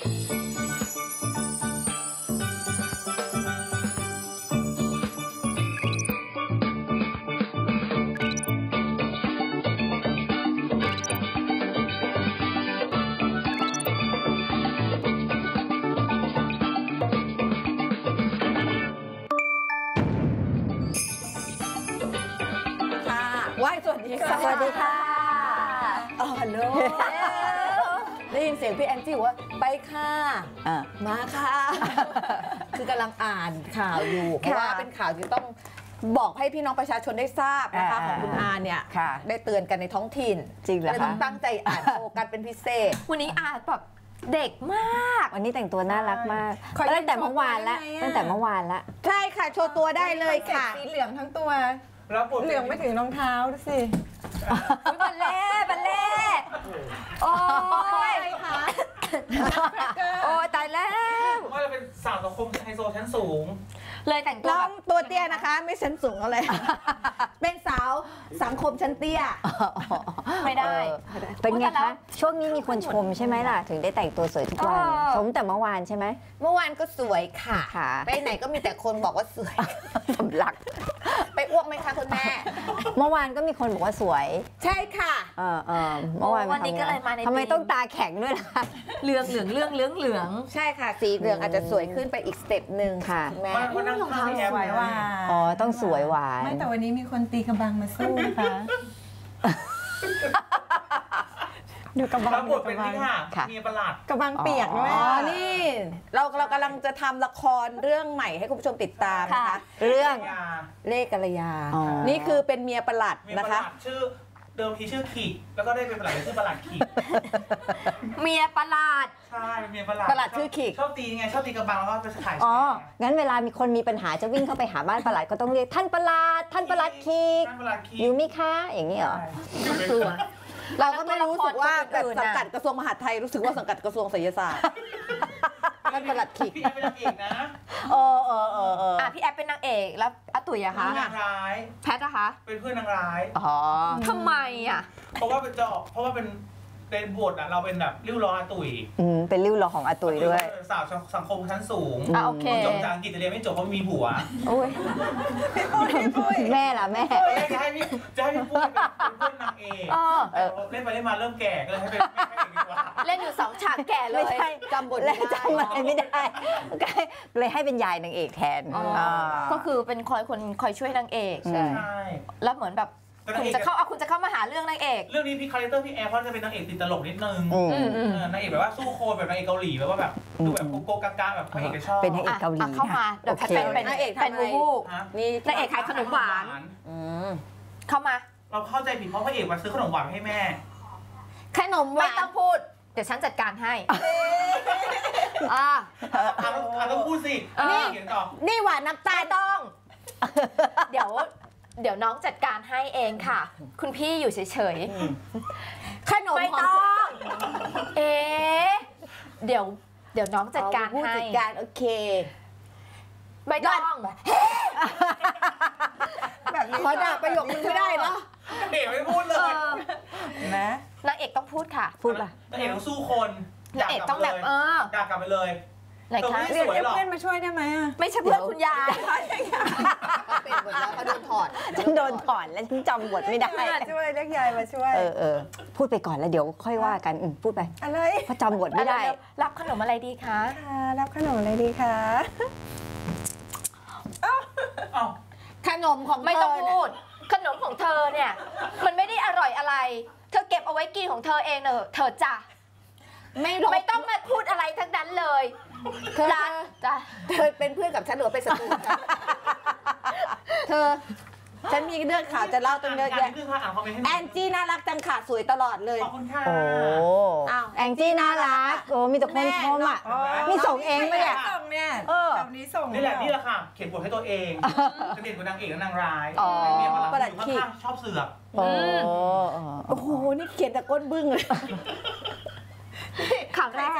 ว้ายสวัสดีค่ะสวัสดีค่ะฮัลโหลได้ยินเสียงพี่แอนจี้ว่าไปค่ะมาค่ะ คือกำลังอ่านข่าวอยู่เพราะว่าเป็นข่าวที่ต้องบอกให้พี่น้องประชาชนได้ทราบนะคะของคุณอาเนี่ยได้เตือนกันในท้องถิ่นจริงเหรอคะต้องตั้งใจอ่านโฟกัสเป็นพิเศษวันนี้อาแบบเด็กมากวันนี้แต่งตัวน่ารักมากตั้งแต่เมื่อวานแล้วตั้งแต่เมื่อวานแล้วใช่ค่ะโชว์ตัวได้เลยค่ะสีเหลืองทั้งตัวเหลืองไม่ถึงรองเท้าดูสิบัลเล่โอ้ยค่ะโอ้ยตายแล้วว่าเราเป็นสาวสังคมไฮโซชั้นสูงเลยแต่งตัวน้องตัวเตี้ยนะคะไม่ชั้นสูงอะไรเป็นสาวสังคมชั้นเตี้ยไม่ได้เป็นไงคะช่วงนี้มีคนชมใช่ไหมล่ะถึงได้แต่งตัวสวยทุกวันชมแต่เมื่อวานใช่ไหมเมื่อวานก็สวยค่ะไปไหนก็มีแต่คนบอกว่าสวยสำลักไปอ้วกไหมคะคุณแม่เมื่อวานก็มีคนบอกว่าสวยใช่ค่ะเมื่อวานวันนี้ก็เลยมาในทำไมต้องตาแข็งด้วยล่ะเหลืองใช่ค่ะสีเหลืองอาจจะสวยขึ้นไปอีกสเต็ปหนึ่งค่ะแม่วันนั้นข้าวแอบสวยหวานอ๋อต้องสวยหวานไม่แต่วันนี้มีคนตีกระบังมาสู้นะคะดูกระบังบทเป็นนี่ค่ะมีประหลาดกระบังเปียกด้วยนี่เรากำลังจะทำละครเรื่องใหม่ให้คุณผู้ชมติดตามนะคะเรื่องเล่ห์กัลยานี่คือเป็นเมียประหลัดนะคะชื่อเดิมทีชื่อขีดแล้วก็ได้เป็นประหลัดชื่อประหลัดขีดเมียประหลาดใช่เมียประหลัดชื่อขีดชอบตีไงชอบตีกระบังแล้วก็จะขายงั้นเวลามีคนมีปัญหาจะวิ่งเข้าไปหาบ้านประหลัดก็ต้องเรียกท่านประหลัดขีดอยู่มิคะอย่างนี้เหรอน่ากลัวเราก็ไม่รู้สึกว่าแบบสังกัดกระทรวงมหาดไทยรู้สึกว่าสังกัดกระทรวงศิลปศาสตร์ท่านประหลัดขีดพี่แอฟเป็นนางเอกนะพี่แอฟเป็นนางเอกแล้วอาตุ๋ยอะคะนางร้ายแพทอะคะเป็นเพื่อนนางร้ายทำไมอะเพราะว่าเป็นในบทเราเป็นแบบริ้วล้ออาตุ๋ยเป็นริ้วล้อของอาตุ๋ยด้วยสาวสังคมชั้นสูงโอเคจบจากอังกฤษเรียนไม่จบเพราะมีผัวโอ้ยแม่ล่ะแม่จะให้พี่พูดเป็นเพื่อนนางเอกเล่นไปเล่นมาเริ่มแก่ก็เลยให้เป็นแม่เอกดีกว่าเล่นอยู่2 ฉากแก่เลยจำบทจำอะไรไม่ได้เลยให้เป็นยายนางเอกแทนก็คือเป็นคอยช่วยนางเอกใช่แล้วเหมือนแบบคุณจะเข้ามาหาเรื่องนางเอกเรื่องนี้พี่คาแรคเตอร์พี่แอร์เขาจะเป็นนางเอกติดตลกนิดนึงนางเอกแบบว่าสู้โคแบบนางเอกเกาหลีแบบว่าแบบดูแบบโกกากาแบบพระเอกจะชอบเป็นนางเอกเกาหลีเข้ามาเดี๋ยวเป็นนางเอกเป็นวูนี่นางเอกขายขนมหวานเข้ามาเราเข้าใจผิดเพราะพระเอกมาซื้อขนมหวานให้แม่ขนมหวานไม่ต้องพูดเดี๋ยวฉันจัดการให้ต้องพูดสินี่หวานน้ำตาลต้องเดี๋ยวน้องจัดการให้เองค่ะคุณพี่อยู่เฉยๆขนมไม่ต้องเดี๋ยวน้องจัดการให้จัดการโอเคไม่ต้องแบบนี้ขอด่าประโยคนึงไม่ได้เนาะเด็กไม่พูดเลยนะนางเอกต้องพูดค่ะพูดป่ะนางเอกต้องสู้คนนางเอกต้องแบบด่ากลับไปเลยเรียกเพื่อนมาช่วยได้ไหมไม่ใช่เพื่อนคุณยายเป็นบทแล้วเขาโดนถอดฉันโดนถอดแล้วฉันจำบทไม่ได้ช่วยเรียกยายมาช่วยพูดไปก่อนแล้วเดี๋ยวค่อยว่ากันพูดไปอะไรเพราะจำบทไม่ได้รับขนมอะไรดีคะรับขนมอะไรดีคะขนมของไม่ต้องพูดขนมของเธอเนี่ยมันไม่ได้อร่อยอะไรเธอเก็บเอาไว้กินของเธอเองเธอจ้ะไม่ต้องมาพูดอะไรทั้งนั้นเลยเธอเป็นเพื่อนกับฉันหรือเป็นศัตรูกันเธอฉันมีเรื่องข่าวจะเล่าตั้งเยอะแยะแองจี้น่ารักจังค่ะสวยตลอดเลยขอบคุณค่ะโอ้แองจี้น่ารักมีแต่คนชมอ่ะมีส่งเองไหมเนี่ยส่งเนี่ยแบบนี้ส่งนี่แหละค่ะเขียนบทให้ตัวเองจะเด่นกว่านางเอกและนางร้ายเมียประหลัดขีดชอบเสือกโอ้โหนี่เขียนแต่ก้นบึ้งเลยข่าวแรกรู้ว่าตอน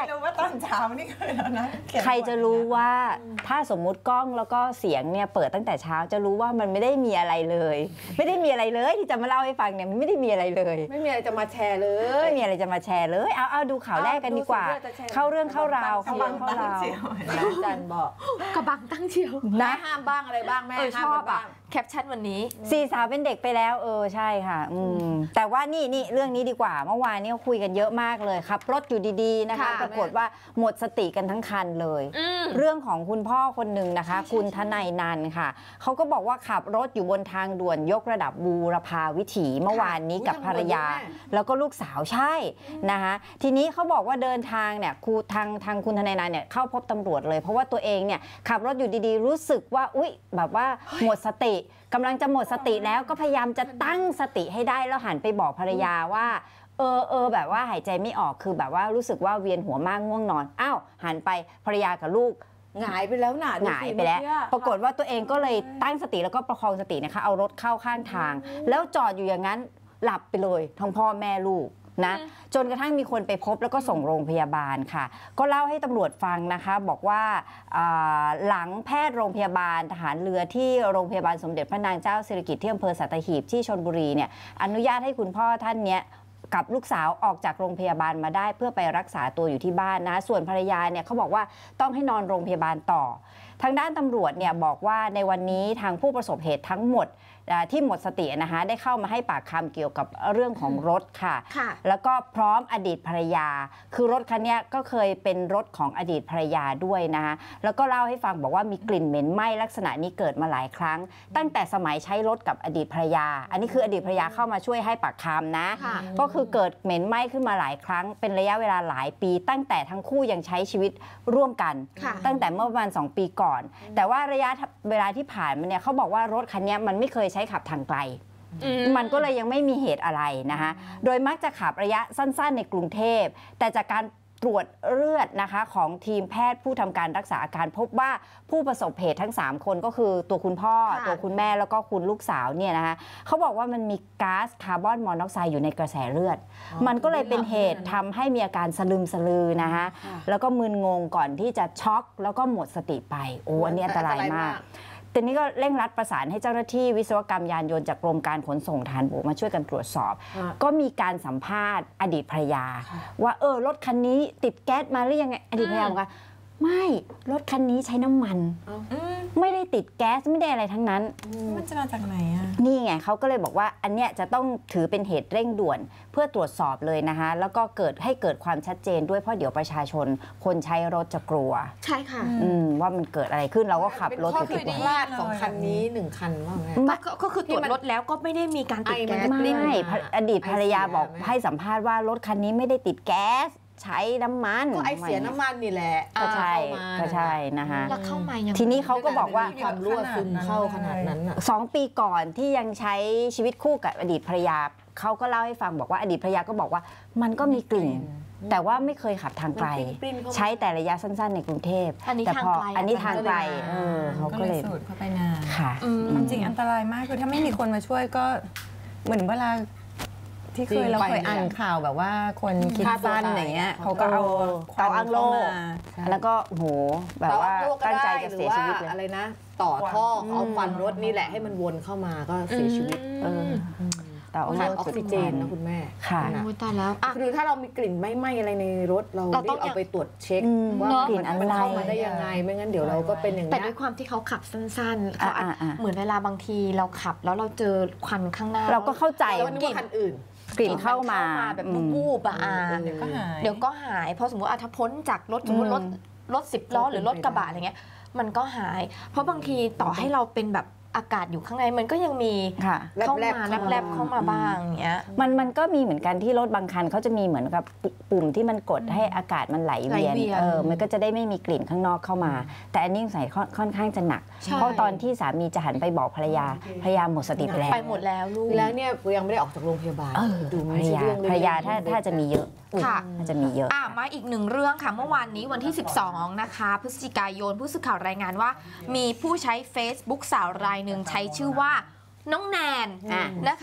อนเช้านี่คือแล้วนะใครจะรู้ว่าถ้าสมมุติกล้องแล้วก็เสียงเนี่ยเปิดตั้งแต่เช้าจะรู้ว่ามันไม่ได้มีอะไรเลย ไม่ได้มีอะไรเลยที่จะมาเล่าให้ฟังเนี่ยมันไม่ได้มีอะไรเลยไม่มีอะไรจะมาแชร์เลยไม่มีอะไรจะมาแชร์เลยเอาดูข่าวแรกกันดีกว่า เข้าเรื่องเข้าราวเข้าเรื่องเข้าราวอาจารย์บอกกระบังตั้งเชียวแม่ห้ามบ้างอะไรบ้างแม่ชห้ามอบไปบ้าอ่ะงแคปชั่นวันนี้สี่สาวเป็นเด็กไปแล้วใช่ค่ะแต่ว่านี่เรื่องนี้ดีกว่าเมื่อวานนี้คุยกันเยอะมากเลยครับรถอยู่ดีๆนะคะค่ะปรากฏว่าหมดสติกันทั้งคันเลย เรื่องของคุณพ่อคนหนึ่งนะคะ คุณทนายนันท์ค่ะเขาก็บอกว่าขับรถอยู่บนทางด่วนยกระดับบูรพาวิถีเมื่อวานนี้กับภรรยา แล้วก็ลูกสาวใช่นะคะทีนี้เขาบอกว่าเดินทางเนี่ยทางคุณทนายนันท์เนี่ยเข้าพบตำรวจเลย เพราะว่าตัวเองเนี่ยขับรถอยู่ดีๆรู้สึกว่าอุ๊ยแบบว่าหมดสติกำลังจะหมดสติแล้วก็พยายามจะตั้งสติให้ได้แล้วหันไปบอกภรรยาว่าแบบว่าหายใจไม่ออกคือแบบว่ารู้สึกว่าเวียนหัวมากง่วงนอนอ้าวหันไปภรรยากับลูกหงายไปแล้วน่ะหงายไปแล้วปรากฏว่าตัวเองก็เลยตั้งสติแล้วก็ประคองสตินะคะเอารถเข้าข้างทาง แล้วจอดอยู่อย่างนั้นหลับไปเลยทั้งพ่อแม่ลูกนะจนกระทั่งมีคนไปพบแล้วก็ส่งโรงพยาบาลค่ะก็เล่าให้ตำรวจฟังนะคะบอกว่าหลังแพทย์โรงพยาบาลทหารเรือที่โรงพยาบาลสมเด็จพระนางเจ้าสิริกิติ์ที่อำเภอสัตหีบที่ชลบุรีเนี่ยอนุญาตให้คุณพ่อท่านเนี้ยกับลูกสาวออกจากโรงพยาบาลมาได้เพื่อไปรักษาตัวอยู่ที่บ้านนะส่วนภรรยาเนี่ยเขาบอกว่าต้องให้นอนโรงพยาบาลต่อทางด้านตำรวจเนี่ยบอกว่าในวันนี้ทางผู้ประสบเหตุทั้งหมดที่หมดสตินะคะได้เข้ามาให้ปากคำเกี่ยวกับเรื่องของรถค่ะแล้วก็พร้อมอดีตภรรยาคือรถคันนี้ก็เคยเป็นรถของอดีตภรรยาด้วยนะคะแล้วก็เล่าให้ฟังบอกว่ามีกลิ่นเหม็นไหม้ลักษณะนี้เกิดมาหลายครั้งตั้งแต่สมัยใช้รถกับอดีตภรรยาอันนี้คืออดีตภรรยาเข้ามาช่วยให้ปากคำนะก็คือเกิดเหม็นไหม้ขึ้นมาหลายครั้งเป็นระยะเวลาหลายปีตั้งแต่ทั้งคู่ยังใช้ชีวิตร่วมกันตั้งแต่เมื่อประมาณ2 ปีก่อนแต่ว่าระยะเวลาที่ผ่านมาเนี่ยเขาบอกว่ารถคันนี้มันไม่เคยใช้ขับทางไกลมันก็เลยยังไม่มีเหตุอะไรนะคะโดยมักจะขับระยะสั้นๆในกรุงเทพแต่จากการตรวจเลือดนะคะของทีมแพทย์ผู้ทำการรักษาอาการพบว่าผู้ประสบเหตุทั้ง3คนก็คือตัวคุณพ่อตัวคุณแม่แล้วก็คุณลูกสาวเนี่ยนะคะเขาบอกว่ามันมีก๊าซคาร์บอนมอนอกไซด์อยู่ในกระแสเลือดมันก็เลยเป็นเหตุทำให้มีอาการสลึมสลือนะคะแล้วก็มึนงงก่อนที่จะช็อกแล้วก็หมดสติไปอันนี้อันตรายมากทีนี้ก็เร่งรัดประสานให้เจ้าหน้าที่วิศวกรรมยานยนต์จากกรมการขนส่งทหารบกมาช่วยกันตรวจสอบก็มีการสัมภาษณ์อดีตภรรยาว่ารถคันนี้ติดแก๊สมาหรือยังไงอดีตภรรยาบอกว่าไม่รถคันนี้ใช้น้ำมันไม่ได้ติดแก๊สไม่ได้อะไรทั้งนั้นมันจะมาจากไหนอ่ะนี่ไงเขาก็เลยบอกว่าอันเนี้ยจะต้องถือเป็นเหตุเร่งด่วนเพื่อตรวจสอบเลยนะคะแล้วก็เกิดความชัดเจนด้วยเพราะเดี๋ยวประชาชนคนใช้รถจะกลัวใช่ค่ะว่ามันเกิดอะไรขึ้นเราก็ขับรถอยู่ที่พลาดของคันนี้1 คันว่าไงก็คือตรวจรถแล้วก็ไม่ได้มีการติดแก๊สไม่อดีตภรรยาบอกให้สัมภาษณ์ว่ารถคันนี้ไม่ได้ติดแก๊สใช้น้ำมันก็ไอเสียน้ำมันนี่แหละก็ใช่นะคะแล้วเข้ามายังทีนี้เขาก็บอกว่าความรั่วซึมเข้าขนาดนั้น 2 ปีก่อนที่ยังใช้ชีวิตคู่กับอดีตภรรยาเขาก็เล่าให้ฟังบอกว่าอดีตภรรยาก็บอกว่ามันก็มีกลิ่นแต่ว่าไม่เคยขับทางไกลใช้แต่ระยะสั้นๆในกรุงเทพแต่พออันนี้ทางไกลเขาก็เลยสูดเข้าไปนานค่ะจริงอันตรายมากคือถ้าไม่มีคนมาช่วยก็เหมือนเวลาที่เราเคยอ่านข่าวแบบว่าคนคิดสั้นอย่างเงี้ยเขาก็เอาเตาอั้งโล่แล้วก็โหแบบว่าตั้งใจจะเสียชีวิตเลยอะไรนะต่อท่อเอาฟันรถนี่แหละให้มันวนเข้ามาก็เสียชีวิตแต่ขาดออกซิเจนนะคุณแม่ค่ะตายแล้วคือถ้าเรามีกลิ่นไหม้อะไรในรถเราต้องเอาไปตรวจเช็คว่ากลิ่นอะไรเข้ามาได้ยังไงไม่งั้นเดี๋ยวเราก็เป็นอย่างนี้แต่ด้วยความที่เขาขับสั้นๆเขาเหมือนเวลาบางทีเราขับแล้วเราเจอควันข้างหน้าเราก็เข้าใจว่ากลิ่นคันอื่นกลิ่นเข้ามาแบบบูบเดี๋ยวก็หายพอสมมติถ้าพ้นจากรถสมมติรถ10 ล้อหรือรถกระบะอะไรเงี้ยมันก็หายเพราะบางทีต่อให้เราเป็นแบบอากาศอยู่ข้างในมันก็ยังมีเข้ามาแลบเข้ามาบ้างเงี้ยมันก็มีเหมือนกันที่รถบางคันเขาจะมีเหมือนกับปุ่มที่มันกดให้อากาศมันไหลเวียนมันก็จะได้ไม่มีกลิ่นข้างนอกเข้ามาแต่อันนี้ใส่ค่อนข้างจะหนักเพราะตอนที่สามีจะหันไปบอกภรรยาหมดสติไปแล้วลูกแล้วเนี่ยยังไม่ได้ออกจากโรงพยาบาลดูภรรยาถ้าจะมีเยอะค่ะจะมีเยอะมาอีก1 เรื่องค่ะเมื่อวานนี้วันที่12นะคะพฤศจิกายนผู้สื่อข่าวรายงานว่ามีผู้ใช้ Facebook สาวรายหนึ่งใช้ชื่อว่าน้องแนนนะคะ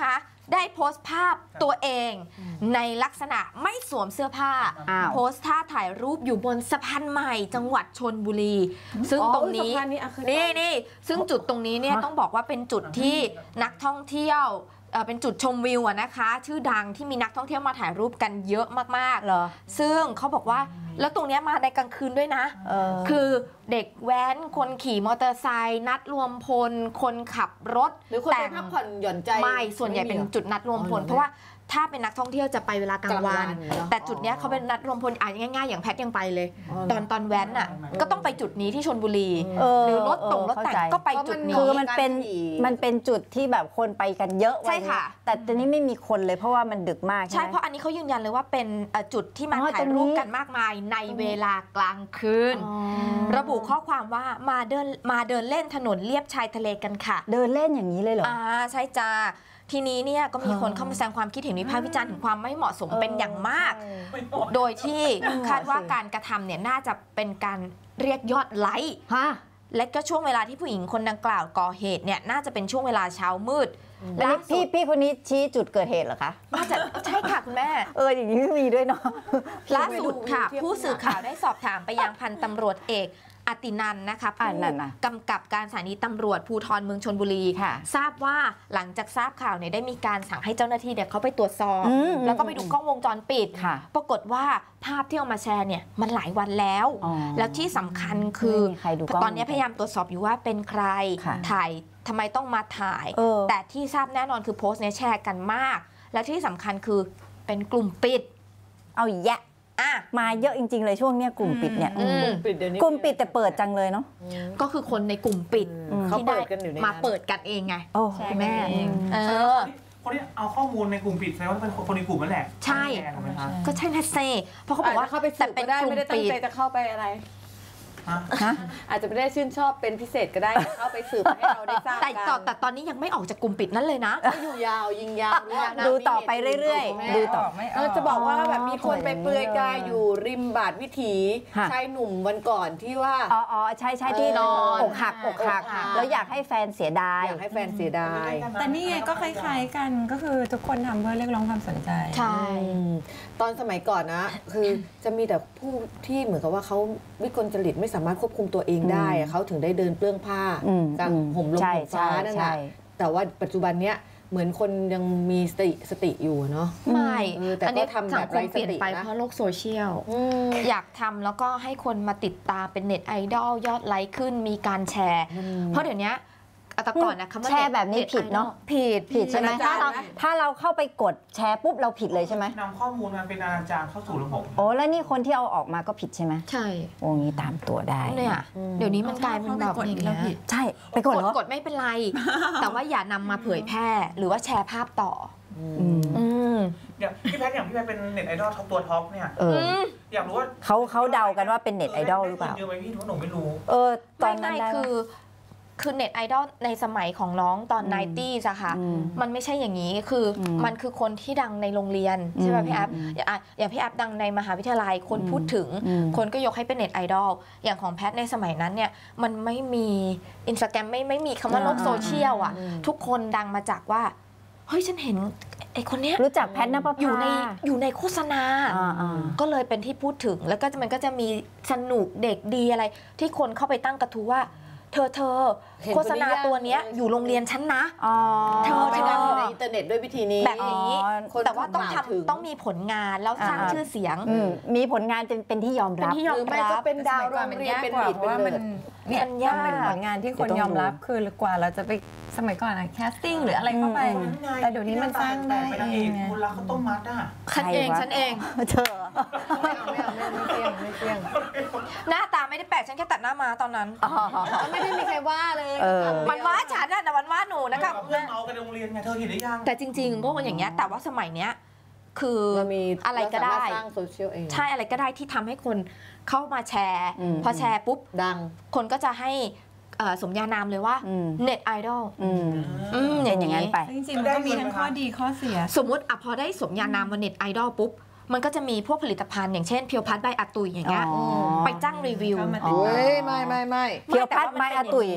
ได้โพสต์ภาพตัวเองในลักษณะไม่สวมเสื้อผ้าอ้าวโพสต์ท่าถ่ายรูปอยู่บนสะพานใหม่จังหวัดชลบุรี ซึ่งตรงนี้สะพานนี้อ่ะเคยไปนี่ซึ่งจุดตรงนี้เนี่ยต้องบอกว่าเป็นจุดที่นักท่องเที่ยวเป็นจุดชมวิวอะนะคะ ชื่อดังที่มีนักท่องเที่ยวมาถ่ายรูปกันเยอะมากเหรอๆ ซึ่งเขาบอกว่าแล้วตรงเนี้ยมาในกลางคืนด้วยนะ คือเด็กแว้นคนขี่มอเตอร์ไซค์นัดรวมพลคนขับรถหรือคนไปพักผ่อนหย่อนใจไม่ส่วนใหญ่เป็นจุดนัดรวมพลอ๋อเหรอเพราะว่าถ้าเป็นนักท่องเที่ยวจะไปเวลากลางวันกลางวันเนอะแต่จุดเนี้ยเขาเป็นนัดรวมพลง่ายๆอย่างแพทยังไปเลย ตอนแว้นอ่ะก็ต้องไปจุดนี้ที่ชลบุรี หรือรถตรงรถแต่งก็ไปจุดนี้คือมันเป็นจุดที่แบบคนไปกันเยอะใช่ค่ะแต่ตอนนี้ไม่มีคนเลยเพราะว่ามันดึกมากใช่ใช่ไหมเพราะอันนี้เขายืนยันเลยว่าเป็นจุดที่มาอ๋อถ่ายรูปตรงนี้กันมากมายในเวลากลางคืน ระบุข้อความว่ามาเดินเล่นถนนเลียบชายทะเลกันค่ะเดินเล่นอย่างนี้เลยเหรอใช่จ้าทีนี้เนี่ยก็มีคนเข้ามาแสดงความคิดเห็นวิพากษ์วิจารณ์ถึงความไม่เหมาะสมเป็นอย่างมาก โดยที่คาดว่าการกระทำเนี่ยน่าจะเป็นการเรียกยอดไลค์ฮะและก็ช่วงเวลาที่ผู้หญิงคนดังกล่าวก่อเหตุเนี่ยน่าจะเป็นช่วงเวลาเช้ามืดแล้วนี่พี่คนนี้ชี้จุดเกิดเหตุเหรอคะน่าจะใช่ค่ะคุณแม่อย่างนี้มีด้วยเนาะล่าสุดค่ะ ผู้สื่อข่าวได้สอบถามไปยังพันตำรวจเอกอตินันท์นะคะผู้นั่นน่ะกำกับการสถานีตำรวจภูธรเมืองชลบุรีค่ะทราบว่าหลังจากทราบข่าวเนี่ยได้มีการสั่งให้เจ้าหน้าที่เนี่ยเขาไปตรวจสอบอืมแล้วก็ไปดูกล้องวงจรปิดค่ะปรากฏว่าภาพที่เอามาแชร์เนี่ยมันหลายวันแล้วอ๋อแล้วที่สำคัญคือไม่มีใครดูกล้องตอนนี้พยายามตรวจสอบอยู่ว่าเป็นใครค่ะถ่ายทำไมต้องมาถ่าย แต่ที่ทราบแน่นอนคือโพสต์เนี้ยแชร์กันมาก และที่สำคัญคือเป็นกลุ่มปิดเอาแยะอ่ะมาเยอะจริง ๆ เลยช่วงเนี้ยกลุ่มปิดเนี่ยอืมปิดเดี๋ยวนี้กลุ่มปิดแต่เปิดจังเลยเนาะก็คือคนในกลุ่มปิดเขาที่เปิได้ดกันอยู่ในมานั้นเปิดกันเองไงโอ้คุณแม่เองคนที่เอาข้อมูลในกลุ่มปิดแสดงว่าเป็นคนในกลุ่มนั่นแหละใช่แชร์ถูกไหมคะก็ใช่แน่เซ่เพราะเขาบอกว่าเข้าไปสืแต่บเป็ก็นได้กลุ่มไม่ได้ตั้งปิดใจจะเข้าไปอะไรฮะอาจจะไม่ได้ชื่นชอบเป็นพิเศษก็ได้เข้าไปสืบให้เราได้ทราบแต่ตอนนี้ยังไม่ออกจากกลุ่มปิดนั่นเลยนะก็อยู่ยาวยิงยาวด้วยนะดูต่อไปเรื่อยๆดูต่อจะบอกว่าแบบมีคนไปเปลือยกายอยู่ริมบาดวิถีค่ะชายหนุ่มวันก่อนที่ว่าอ๋อใช่ที่นอนอกหักอกหักแล้วอยากให้แฟนเสียดายอยากให้แฟนเสียดายแต่นี่ไงก็คล้ายๆกันก็คือทุกคนทำเพื่อเรียกร้องความสนใจใช่ตอนสมัยก่อนนะ คือจะมีแต่ผู้ที่เหมือนกับว่าเขาวิกลจริตไม่สามารถควบคุมตัวเองได้อะเขาถึงได้เดินเปลื้องผ้าอืมกลางห่มลมใช่ห่มฟ้านั่นใช่แหละแต่ว่าปัจจุบันเนี้ยเหมือนคนยังมีสติอยู่เนาะไม่แต่ก็อันนี้ทำแบบสังคมไร้เปลี่ยนไปสตินะเพราะโลกโซเชียล อยากทำแล้วก็ให้คนมาติดตามเป็นเน็ตไอดอลยอดไลค์ขึ้นมีการแชร์ เพราะเดี๋ยวนี้แต่ก่อนนะคำว่าแชร์แบบนี้ผิดเนาะผิดใช่ไหมอนาจารนะถ้าเราเข้าไปกดแชร์ปุ๊บเราผิดเลยใช่ไหมนำข้อมูลมันเป็นอนาจารเข้าสู่ระบบโอ้แล้วนี่คนที่เอาออกมาก็ผิดใช่ไหมใช่โอ้งี้ตามตัวได้เนี่ยเดี๋ยวนี้มันกลายเป็นแบบอย่างเงี้ยใช่ไปกดเหรอกดไม่เป็นไร แต่ว่าอย่านำมาเผยแพร่หรือว่าแชร์ภาพต่ออืมอืมอย่างพี่แพทย์เป็นเน็ตไอดอลตัวท็อปเนี่ย อยากรู้ว่าเขาเดากันว่าเป็นเน็ตไอดอลหรือเปล่าเยอะไหมพี่หนูไม่รู้ตอนนั้นไม่ได้คือเน็ตไอดอลในสมัยของน้องตอน 90s อะค่ะ มันไม่ใช่อย่างนี้คืออมมันคือคนที่ดังในโรงเรียนใช่ไหมพี่แอฟอย่างพี่แอฟดังในมหาวิทยาลัยคนพูดถึง คนก็ยกให้เป็นเน็ตไอดอลอย่างของแพทในสมัยนั้นเนี่ยมันไม่มีอินสตาแกรมไม่มีคำว่าโลกโซเชียลอะทุกคนดังมาจากว่าเฮ้ยฉันเห็นไอ้คนเนี้ยรู้จักแพทนภพาอยู่ในโฆษณา ก็เลยเป็นที่พูดถึงแล้วก็มันก็จะมีสนุกเด็กดีอะไร ที่คนเข้าไปตั้งกระทู้ว่า เธอเห็นโฆษณาคนนี้ยังตัวเนี้ยอยู่โรงเรียนฉันนะ เธอไปดังอยู่ในอินเทอร์เน็ตด้วยวิธีนี้แบบนี้คนแต่ว่าต้องกล่าวถึงต้องมีผลงานแล้วสร้างชื่อเสียงมีผลงานเป็นที่ยอมเป็นรับที่ยอหมรือไม่รัก็บเป็นดาวโรงเรียนเป็นบีดเป็นเลิศเนี่ยมันยากมันเป็นผลงานที่คนยอมรับคือกว่าเราจะไปสมัยก่อนอะแคสติ้งหรืออะไรเข้าไป แต่เดี๋ยวนี้มันสร้างได้เป็นนางเอเอกงไงมูลรักข้าวต้มมัดอ่ะฉันเองใครวะฉันเองเธอไม่เที่ยงไม่เที่ยงหน้าตาไม่ได้แปลกฉันแค่ตัดหน้ามาตอนนั้นไม่ได้มีใครว่าเลยมันว่าฉันน่ะแต่มันว่าหนูนะครับเพื่อนเมากันในโรงเรียนไงเธอเห็นหรือยังแต่จริงๆก็อย่างเงี้ยแต่ว่าสมัยเนี้ยคือเรามีอะไรก็ได้เราสามารถสร้างโซเชียลเองใช่อะไรก็ได้ที่ทำให้คนเข้ามาแชร์ พอแชร์ปุ๊บดังคนก็จะให้สมญานามเลยว่าเน็ตไอดอลเป็นอย่างนั้นไปจริงๆมันก็มีทั้งข้อดีข้อเสียสมมติพอได้สมญานามว่าเน็ตไอดอลปุ๊บ มันก็จะมีพวกผลิตภัณฑ์อย่างเช่นเพียวพัดใบอาตุยอย่างเงี้ยอ๋อไปจ้างรีวิวก็มาติดโอ้ยไม่เพียวพัดไม้อาตุ๋ย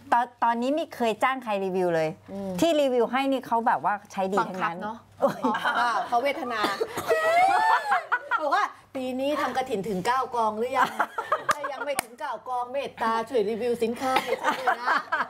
ตอนนี้ไม่เคยจ้างใครรีวิวเลย ที่รีวิวให้นี่เขาแบบว่าใช้ดีบังทั้งคับนั้นเนาะเขาเวทนาบอกว่าปีนี้ทำกระถินถึง9 กองหรือยังถ้ายังไม่ถึง9 กองเมตตาช่วยรีวิวสินค้าให้ฉันด้วยนะ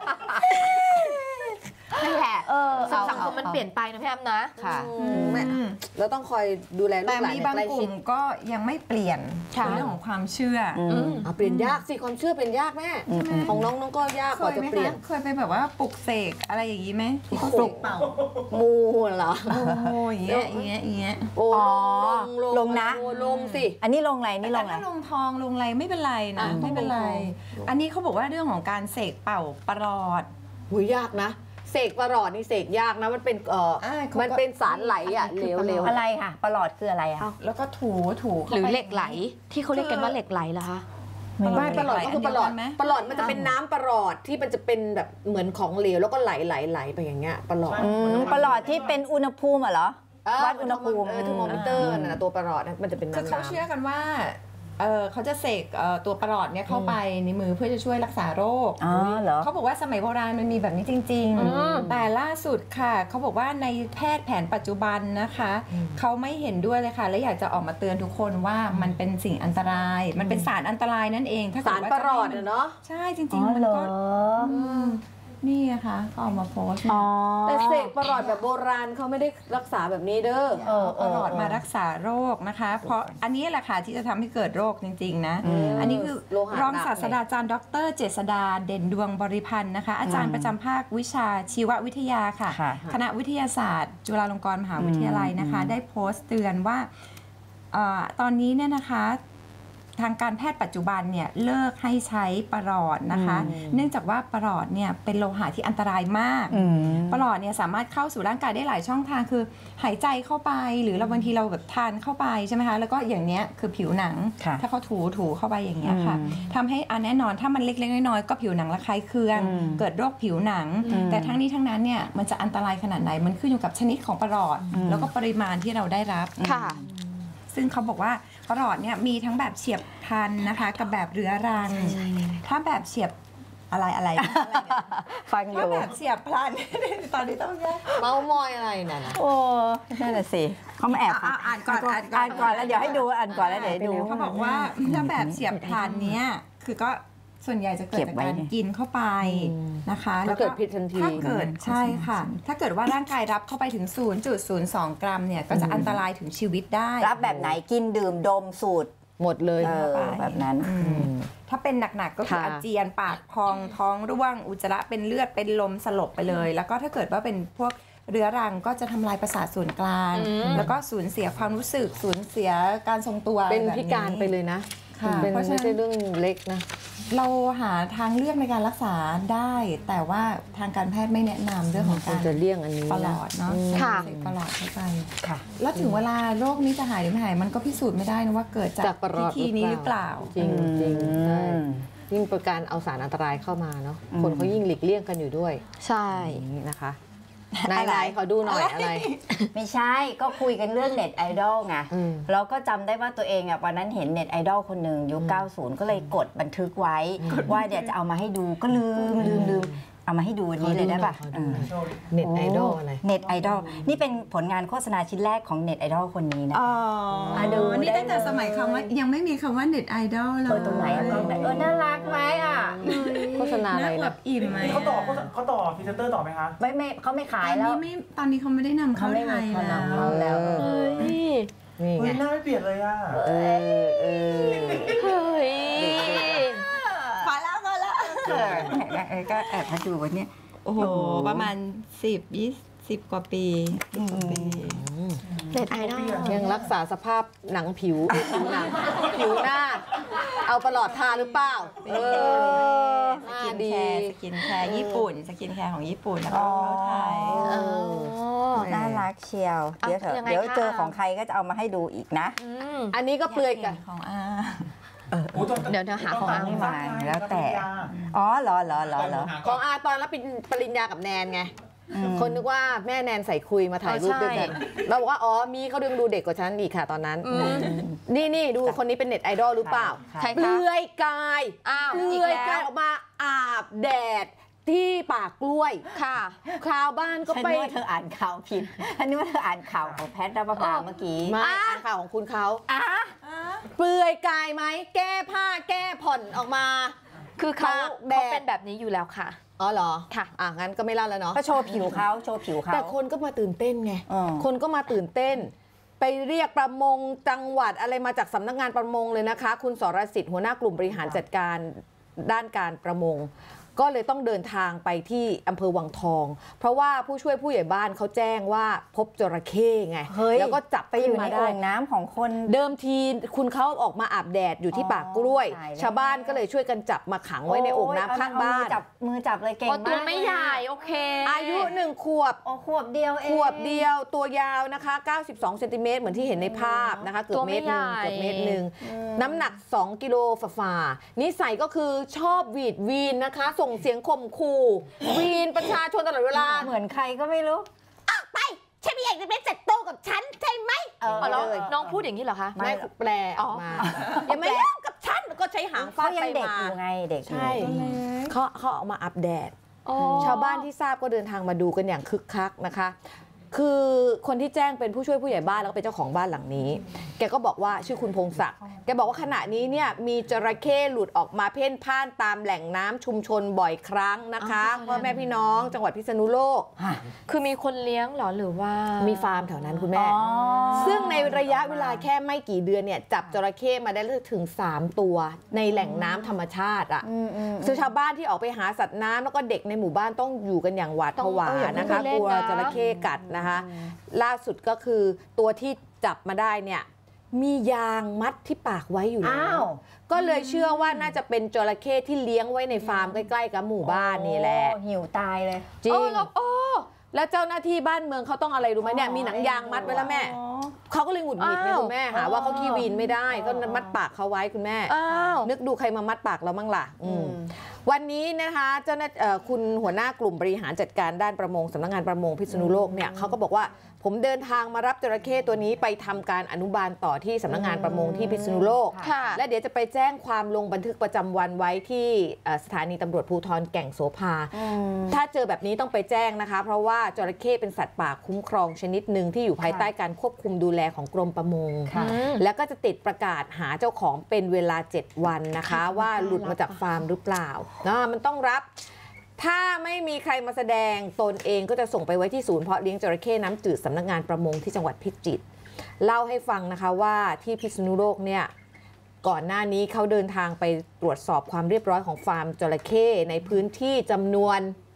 นั่นแหละเอาสังคมมันเปลี่ยนไปนะพี่อ้ำนะค่ะเราต้องคอยดูแลลูแต่กหลานมีอย่บางใกล้กชิลุ่ดมก็ยังไม่เปลี่ยนค่ะเรื่องของความเชื่ออเปลี่ยนยากสิความเชื่อเป็นยากแม่ของน้องก็ยากกว่าจะเปลี่ยนเคยไปแบบว่าปลุกเสกอะไรอย่างนี้ไหมที่เขาปลุกเป่ามูเหรอโอ้ยอย่างเงี้ยโอ้อ๋อลงนะโอ้ลงสิอันนี้ลงอะไรนี่ลแต่งอะไรถ้าลงทองลงอะไรไม่เป็นไรนะไม่เป็นไร อันนี้เขาบอกว่าเรื่องของการเสกเป่าประหลอดหุยยากนะเสกประหลอดนี่เสกยากนะมันเป็นเขาก็มันเป็นสารไหลอ่ะคือเหลวอะไรค่ะประหลอดคืออะไรอ่ะแล้วก็ถูเข้าหรือไปเหล็กไหลที่เขาเรียกกันว่าเหล็กไหลเหรอคะไม่ประหลอดก็คือประหลอดไหมประหลอดมันจะเป็นน้ำประหลอดที่มันจะเป็นแบบเหมือนของเหลวแล้วก็ไหลไปอย่างเงี้ยประหลอดประหลอดที่เป็นอุณหภูมิเหรอ วัดอุณหภูมิเทอร์โมมิเตอร์น่ะตัวประหลอดมันจะเป็นคือน้ำเขาเชื่อกันว่าเขาจะเสกตัวประหลอดเนี่ยเข้าไปในมือเพื่อจะช่วยรักษาโรคอ๋อเหรอเขาบอกว่าสมัยโบราณมันมีแบบนี้จริงๆ แต่ล่าสุดค่ะเขาบอกว่าในแพทย์แผนปัจจุบันนะคะเขาไม่เห็นด้วยเลยค่ะและอยากจะออกมาเตือนทุกคนว่ามันเป็นสิ่งอันตราย มันเป็นสารอันตรายนั่นเองถ้าเกิสาดรว่าประหลอดจะให้มันเนาะใช่จริงๆมันก็นี่นะคะเขาเอามาโพสต์อ๋อแต่เสกประหลอดแบบโบราณเขาไม่ได้รักษาแบบนี้เด้อประหลอดมารักษาโรคนะคะ เพราะอันนี้แหละค่ะที่จะทำให้เกิดโรคจริงๆนะอันนี้คือโลหะรองศาสตราจารย์ ดร.เจษฎาเด่นดวงบริพันธ์นะคะ อาจารย์ประจำภาควิชาชีววิทยาค่ะ คณะวิทยาศาสตร์ จุฬาลงกรณ์มหาวิทยาลัยนะคะ ได้โพสต์เตือนว่าตอนนี้เนี่ยนะคะทางการแพทย์ปัจจุบันเนี่ยเลิกให้ใช้ประหลอดนะคะ เนื่องจากว่าประหลอดเนี่ยเป็นโลหะที่อันตรายมากประหลอดเนี่ยสามารถเข้าสู่ร่างกายได้หลายช่องทางคือหายใจเข้าไปหรือเราบางทีเราแบบทานเข้าไปใช่ไหมคะแล้วก็อย่างเนี้ยคือผิวหนัง ถ้าเขาถูเข้าไปอย่างเงี้ยค่ะทำให้แน่นอนถ้ามันเล็กๆน้อยๆก็ผิวหนังระคายเคืองเกิดโรคผิวหนัง แต่ทั้งนี้ทั้งนั้นเนี่ยมันจะอันตรายขนาดไหนมันขึ้นอยู่กับชนิดของประหลอด แล้วก็ปริมาณที่เราได้รับค่ะซึ่งเขาบอกว่าประหลอดเนี่ยมีทั้งแบบเฉียบพลันนะคะกับแบบเรื้อรังถ้าแบบเฉียบอะไรฟังอถ้ายู่แบบเฉียบพลัน ตอนนี้ต้องแยกเมามอยอะไรน่ะนะโอ้นั่นแหละสิเขามาแอบอ่านก่อนอ่านก่อนแล้วเดี๋ยวให้ดูอ่านก่อนแล้วเดี๋ยวให้ดูเขาบอกว่าถ้าแบบเฉียบพลันเนี้ยคือก็ส่วนใหญ่จะเกิดจากการกินเข้าไปนะคะแล้วเกิดพิษทันทีถ้าเกิดใช่ค่ะ ถ้าเกิดว่าร่างกายรับเข้าไปถึง 0.02 กรัมเนี่ยก็จะอันตรายถึงชีวิตได้รับแบบไหนกินดื่มดมสูตรหมดเลยแบบนั้นถ้าเป็นหนักๆก็คือค่ะอาเจียนปากพองท้องร่วงอุจจาระเป็นเลือดเป็นลมสลบไปเลย แล้วก็ถ้าเกิดว่าเป็นพวกเรื้อรังก็จะทำลายประสาทส่วนกลาง แล้วก็สูญเสียความรู้สึกสูญเสียการทรงตัวเป็นแบบพิการไปเลยนะค่ะเป็นเพราะฉะไม่นั้นใช่เรื่องเล็กนะเราหาทางเลือกในการรักษาได้ แต่ว่าทางการแพทย์ไม่แนะนำเรื่องของควการ รจะเลี่ยงอันนี้ประหลนะอดเนาะค่ะใส่ประหลอดเข้าไปค่ะแล้วถึงเวลาโรคนี้จะหายหรือไม่หายมันก็พิสูจน์ไม่ได้นะว่าเกิดจากจากประหลพิอดธีนี้หรือเปล่าจริงจริงใช่ยิ่งเป็นการเอาสารอันตรายเข้ามาเนาะคนเขายิ่งหลีกเลี่ยงกันอยู่ด้วยใช่อย่างนี้นะคะไหนๆขอดูหน่อยอะไรไม่ใช่ก็คุยกันเรื่องเน็ตไอดอลไง เราก็จำได้ว่าตัวเองอ่ะวันนั้นเห็นเน็ตไอดอลคนหนึ่งยุค 90 ก็เลยกดบันทึกไว้ ว่าเดี๋ยวจะเอามาให้ดูก็ลืมเอามาให้ดูวันนี้เลยได้ป่ะขอดูหน่อย เน็ตไอดอลอะไรเน็ตไอดอลนี่เป็นผลงานโฆษณาชิ้นแรกของเน็ตไอดอลคนนี้นะ ดูนี่ตั้งแต่สมัยคำว่ายังไม่มีคำว่าเน็ตไอดอลเลยตรงไหนอะกล้องไหนน่ารักไหมอ่ะโฆษณาอะไรแบนะบอิ่มไหมเขาต่อพรีเซนเตอร์ต่อไหมคะไม่เขาไม่ขายแล้วตอนนี้เขาไม่ได้นำเข้าเขาไม่ไทมียเขาแล้วนำเข้าแล้วนี่เฮ้ไงยหน้าไม่เปลี่ยนเลยอ่ะเออเฮ้ยพอแล้วก็แอบมาดูวันนี้โอ้โหประมาณ10-20 กว่าปีเน็ตไอดอลยังรักษาสภาพหนังผิวหนังผิวหน้า เอาประหลอดทาหรือเปล่าหน้าดีสกินแคร์ญี่ปุ่นสกินแคร์ของญี่ปุ่นแล้วก็เข้าไทยน่ารักเชียว เดี๋ยวเถอะยังไงเดี๋ยวเจอคะของใครก็จะเอามาให้ดูอีกนะอันนี้ก็เปลือยกันของอาเดี๋ยวหาของอาไม่มาแล้วแต่ อ๋อเหรอของอาตอนรับปริญญากับแนนไง คนนึกว่าแม่แนนใส่คุยมาถ่ายรูปด้วยกันเราบอกว่าอ๋อมีเขาดูเด็กกว่าฉันอีกค่ะตอนนั้น นี่ดูคนนี้เป็นเน็ตไอดอลหรือเปล่าค่ะใครเปคะลือยกายอ้าวเปลือีกอยแล้กายว ออกมาอาบแดดที่ปากกล้วยค่ะคราวบ้านก็ฉันไปนึกว่าเธออ่านข่าวผิดฉันนึกว่าเธออ่านข่าวของแพทย์นภพาเมื่อกี้ไม่อ่านข่าวของคุณเขาอ่ะเปลือยกายไหมแก้ผ้าแก้ผ่อนออกมาคือเขาตากแดดเป็นแบบนี้อยู่แล้วค่ะอ๋อเหรอค่ะงั้นก็ไม่เล่าแล้วเนาะก็โชว์ผิวเขาโชว์ผิวเขาแต่คนก็มาตื่นเต้นไงอ๋อคนก็มาตื่นเต้น ไปเรียกประมงจังหวัดอะไรมาจากสำนักงานประมงเลยนะคะ คุณสรสิทธิ์หัวหน้ากลุ่มบริหารจัดการด้านการประมง ก็เลยต้องเดินทางไปที่อำเภอวังทอง เพราะว่าผู้ช่วยผู้ใหญ่บ้านเขาแจ้งว่าพบจระเข้ไงเฮ้ยแล้วก็จับไปอยู่ขึ้ในมาโอ่ได้งน้ำของคนเดิมทีคุณเขาออกมาอาบแดดอยู่ที่ปากกล้วยตายแล้วชาวบ้านก็เลยช่วยกันจับมาขังไว้ในโอ่งน้ำข้างบ้านเอมือจับเลยเก่งโอ้มากตัวไม่ใหญ่ โอเคอายุ1 ขวบโอ้ขวบเดียวเองขวบเดียวตัวยาวนะคะ 92 เซนติเมตรเหมือนที่เห็นในภาพนะคะเกือบเมตรหนึงตัวไม่ใหญ่เกือบเมตรหนึ่งน้ำหนัก 2 กิโลฝ่าๆนิสัยก็คือชอบหวีดวีนนะคะ ส่งเสียงข่มขู่วีนประชาชนตลอดเวลาเหมือนใครก็ไม่รู้ไปฉันไม่อยากจะเป็นศัตรูกับฉันใช่ไหมเอออ๋อแล้วเลยน้องพูดอย่างนี้เหรอคะไม่แปลออกมาอย่ามายุ่งกับฉันก็ใช้หางฟาเขาดยังไปเด็กมาอยู่ไงเด็กอยู่ใช่เขาเอามาอัปเดตอ๋อชาวบ้านที่ทราบก็เดินทางมาดูกันอย่างคึกคักนะคะ คือคนที่แจ้งเป็นผู้ช่วยผู้ใหญ่บ้านแล้วก็เป็นเจ้าของบ้านหลังนี้ แกก็บอกว่าชื่อคุณพงศักดิ์ แกบอกว่าขณะนี้เนี่ยมีจระเข้หลุดออกมาเพ่นพ่านตามแหล่งน้ำชุมชนบ่อยครั้งนะคะพ่อแม่พี่น้องจังหวัดพิษณุโลกคือมีคนเลี้ยงเหรอหรือว่ามีมีฟาร์มแถวนั้นคุณแม่ ซึ่งในระยะเวลาแค่ไม่กี่เดือนเนี่ยจับจระเข้มาได้ถึง 3 ตัวในแหล่งน้ำธรรมชาติอ่ะคือชาวบ้านที่ออกไปหาสัตว์น้ำแล้วก็เด็กในหมู่บ้านต้องอยู่กันอย่างหวาดผวานะคะกลัวจระเข้กัดนะคะ ล่าสุดก็คือตัวที่จับมาได้เนี่ยมียางมัดที่ปากไว้อยู่แล้อ้าว วก็เลยเชื่อว่าน่าจะเป็นจระเข้ที่เลี้ยงไว้ในฟาร์มใกล้ๆกับหมู่บ้านนี่แหละโอ้หิวตายเลยจริงแล้วแล้วเจ้าหน้าที่บ้านเมืองเขาต้องอะไรรู้ไหมเนี่ยมีหนังยางมัดไว้แล้วแม่เขาก็เลยหงุดหงิดไงคุณแม่หาว่าเขาขี้วีนไม่ได้ก็มัดปากเขาไว้คุณแม่อ้าวนึกดูใครมามัดปากเราบ้างล่ะวันนี้นะคะเจ้าหน้าคุณหัวหน้ากลุ่มบริหารจัดการด้านประมงสำนักงานประมงพิษณุโลกเนี่ยเขาก็บอกว่าผมเดินทางมารับจระเข้ตัวนี้ไปทำการอนุบาลต่อที่สำนักงานประมงที่พิษณุโลกค่ะและเดี๋ยวจะไปแจ้งความลงบันทึกประจำวันไว้ที่สถานีตำรวจภูธรแก่งโสภา ถ้าเจอแบบนี้ต้องไปแจ้งนะคะ เพราะว่าจระเข้เป็นสัตว์ป่าคุ้มครองชนิดหนึ่งที่อยู่ภายใต้การควบคุมดูแลของกรมประมงค่ะแล้วก็จะติดประกาศหาเจ้าของเป็นเวลา 7 วันนะคะ ว่าหลุดมาจากฟาร์มหรือเปล่ามันต้องรับ ถ้าไม่มีใครมาแสดงตนเองก็จะส่งไปไว้ที่ศูนย์เพาะเลี้ยงจระเข้น้ำจืดสำนักงานประมงที่จังหวัดพิจิตรเล่าให้ฟังนะคะว่าที่พิษณุโลกเนี่ยก่อนหน้านี้เขาเดินทางไปตรวจสอบความเรียบร้อยของฟาร์มจระเข้ในพื้นที่จำนวน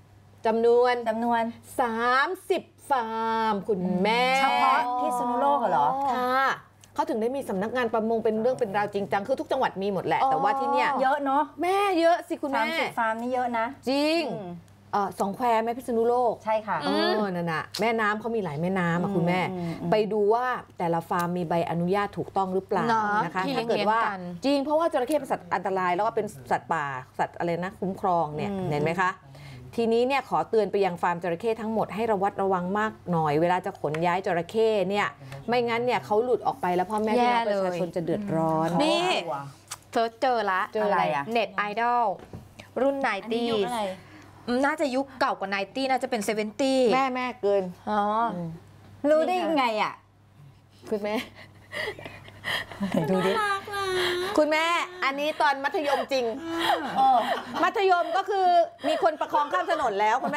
30 ฟาร์มคุณแม่เฉพาะพิษณุโลกเหรอค่ะเขาถึงได้มีสำนักงานประมงเป็นเรื่องเป็นราวจริงจังคือทุกจังหวัดมีหมดแหละ แต่ว่าที่เนี่ยเยอะเนาะแม่เยอะสิคุณแม่ 30 ฟาร์มนี่เยอะนะจริงสองแควแม่พิษณุโลกใช่ค่ะนั่นน่ะแม่น้ำเขามีหลายแม่น้ำอ่ะคุณแม่ ไปดูว่าแต่ละฟาร์มมีใบอนุญาตถูกต้องหรือเปล่าเนาะนะคะที่ถ้าเกิดว่าเลี้ยงกันจริงเพราะว่าจระเข้เป็นสัตว์อันตรายแล้วก็เป็นสัตว์ป่าสัตว์อะไรนะคุ้มครองเนี่ยเห็นไหมคะ ทีนี้เนี่ยขอเตือนไปยังฟาร์มจระเข้ทั้งหมดให้ระวัดระวังมากหน่อยเวลาจะขนย้ายจระเข้เนี่ยไม่งั้นเนี่ยเขาหลุดออกไปแล้วพ่อแม่พี่น้องประชาชนจะเดือดร้อนนี่ เธอเจอละเจออะไรอะเน็ตไอดอลรุ่นอันนี้ยุคอะไร 90น่าจะยุคเก่ากว่า90น่าจะเป็น70 แม่เกินอ๋อรู้ได้ยังไงอ่ะคุณแม่ดูดิคุณแม่อันนี้ตอนมัธยมจริงมัธยมก็คือมีคนประคองข้ามถนนแล้วคุณแม่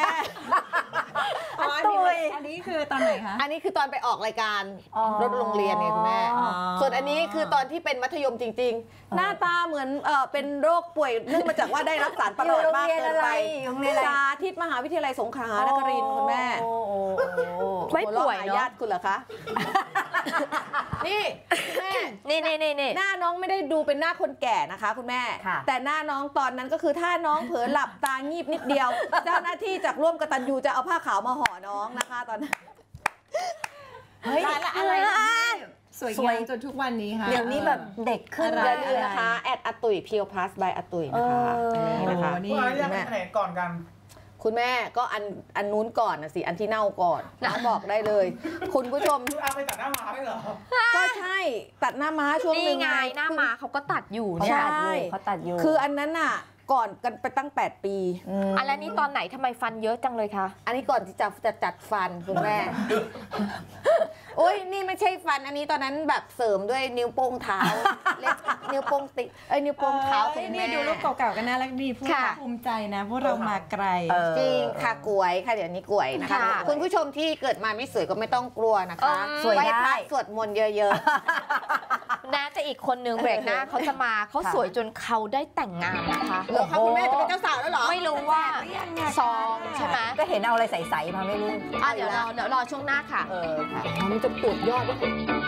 อันนี้คือตอนไหนคะอันนี้คือตอนไปออกรายการอ๋อรถโรงเรียนไงคุณแม่อ๋อส่วนอันนี้คือตอนที่เป็นมัธยมจริง ๆ หน้าตาเหมือนเป็นโรคป่วยเนื่องมาจากว่าได้รับสารประหลอดมากเกินไปอยู่โรงเรียนอะไรสาธิตมหาวิทยาลัยสงขลานครินทร์คุณแม่โอ้โหไม่ป่วยเนอะหัรอดหญาติคุณเหรอคะ นี่คุณแม่นี่หน้าน้องไม่ได้ดูเป็นหน้าคนแก่นะคะคุณแม่ค่ะแต่หน้าน้องตอนนั้นก็คือถ้าน้องเผลอหลับตางีบนิดเดียว เจ้าหน้าที่จากร่วมกตัญญูจะเอาผ้าขาวมาห่อน้องนะคะตอนนั้นเฮ้ยอะไรสวยงามจนทุกวันนี้ค่ะเดี๋ยวนี้แบบเด็กขึ้นอะไรอย่าลืมนะคะแอดอาตุยเพียวพลัสบายอาตุยนะคะอันนี้นะคะนี่พวกเราจะแถลงก่อนกันคุณแม่ก็อันนู้นก่อนนะสิอันที่เน่าก่อนน้องบอกได้เลย คุณผู้ชมคุณเอาไปตัดหน้าม้าไม่เหรอก็ใช่ตัดหน้าม้าช่วงหนี่นึ่งไงหน้าม้าเขาก็ตัดอยู่เขาเนี่ยตัดอยู่เขาตัดอยู่คืออันนั้นน่ะก่อนกันไปตั้ง8 ปีอะไรนี้ตอนไหนทำไมฟันเยอะจังเลยคะอันนี้ก่อนที่จะจัดฟันคุณแม่ โอ้ยนี่ไม่ใช่ฟันอันนี้ตอนนั้นแบบเสริมด้วยนิ้วโป้งเท้าเล็กนิ้วโป้งตินิ้วโป้งเท้าคุณนี่แม่ดูรูปเก่าๆกันน่ารักดีพวกเราภูมิใจนะพวกเรามาไกลจริงค่ะกล้วยค่ะเดี๋ยวนี้กล้วยนะคะค่ะคุณผู้ชมที่เกิดมาไม่สวยก็ไม่ต้องกลัวนะคะสวยไหว้ได้พระสวดมนต์เยอะนะแต่อีกคนนึงเบรกหน้าเขาจะมาเขาสวยจนเขาได้แต่งงานนะคะๆเหรอคะคุณแม่จะเป็นเจ้าสาวแล้วเหรอไม่รู้ว่าซองใช่ไหมก็เห็นเอาอะไรใสๆมาไม่รู้เดี๋ยวรอช่วงหน้าค่ะค่ะมันจะปวดยอดด้วย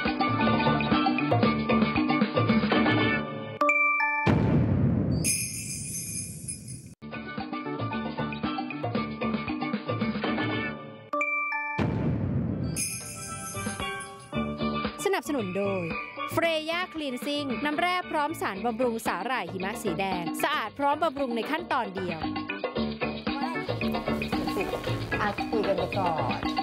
สนับสนุนโดยเฟรย่าคลีนซิ่งน้ำแร่พร้อมสารบำรุงสาหร่ายหิมะสีแดง สะอาดพร้อมบำรุงในขั้นตอนเดียวคุยกันไปก่อน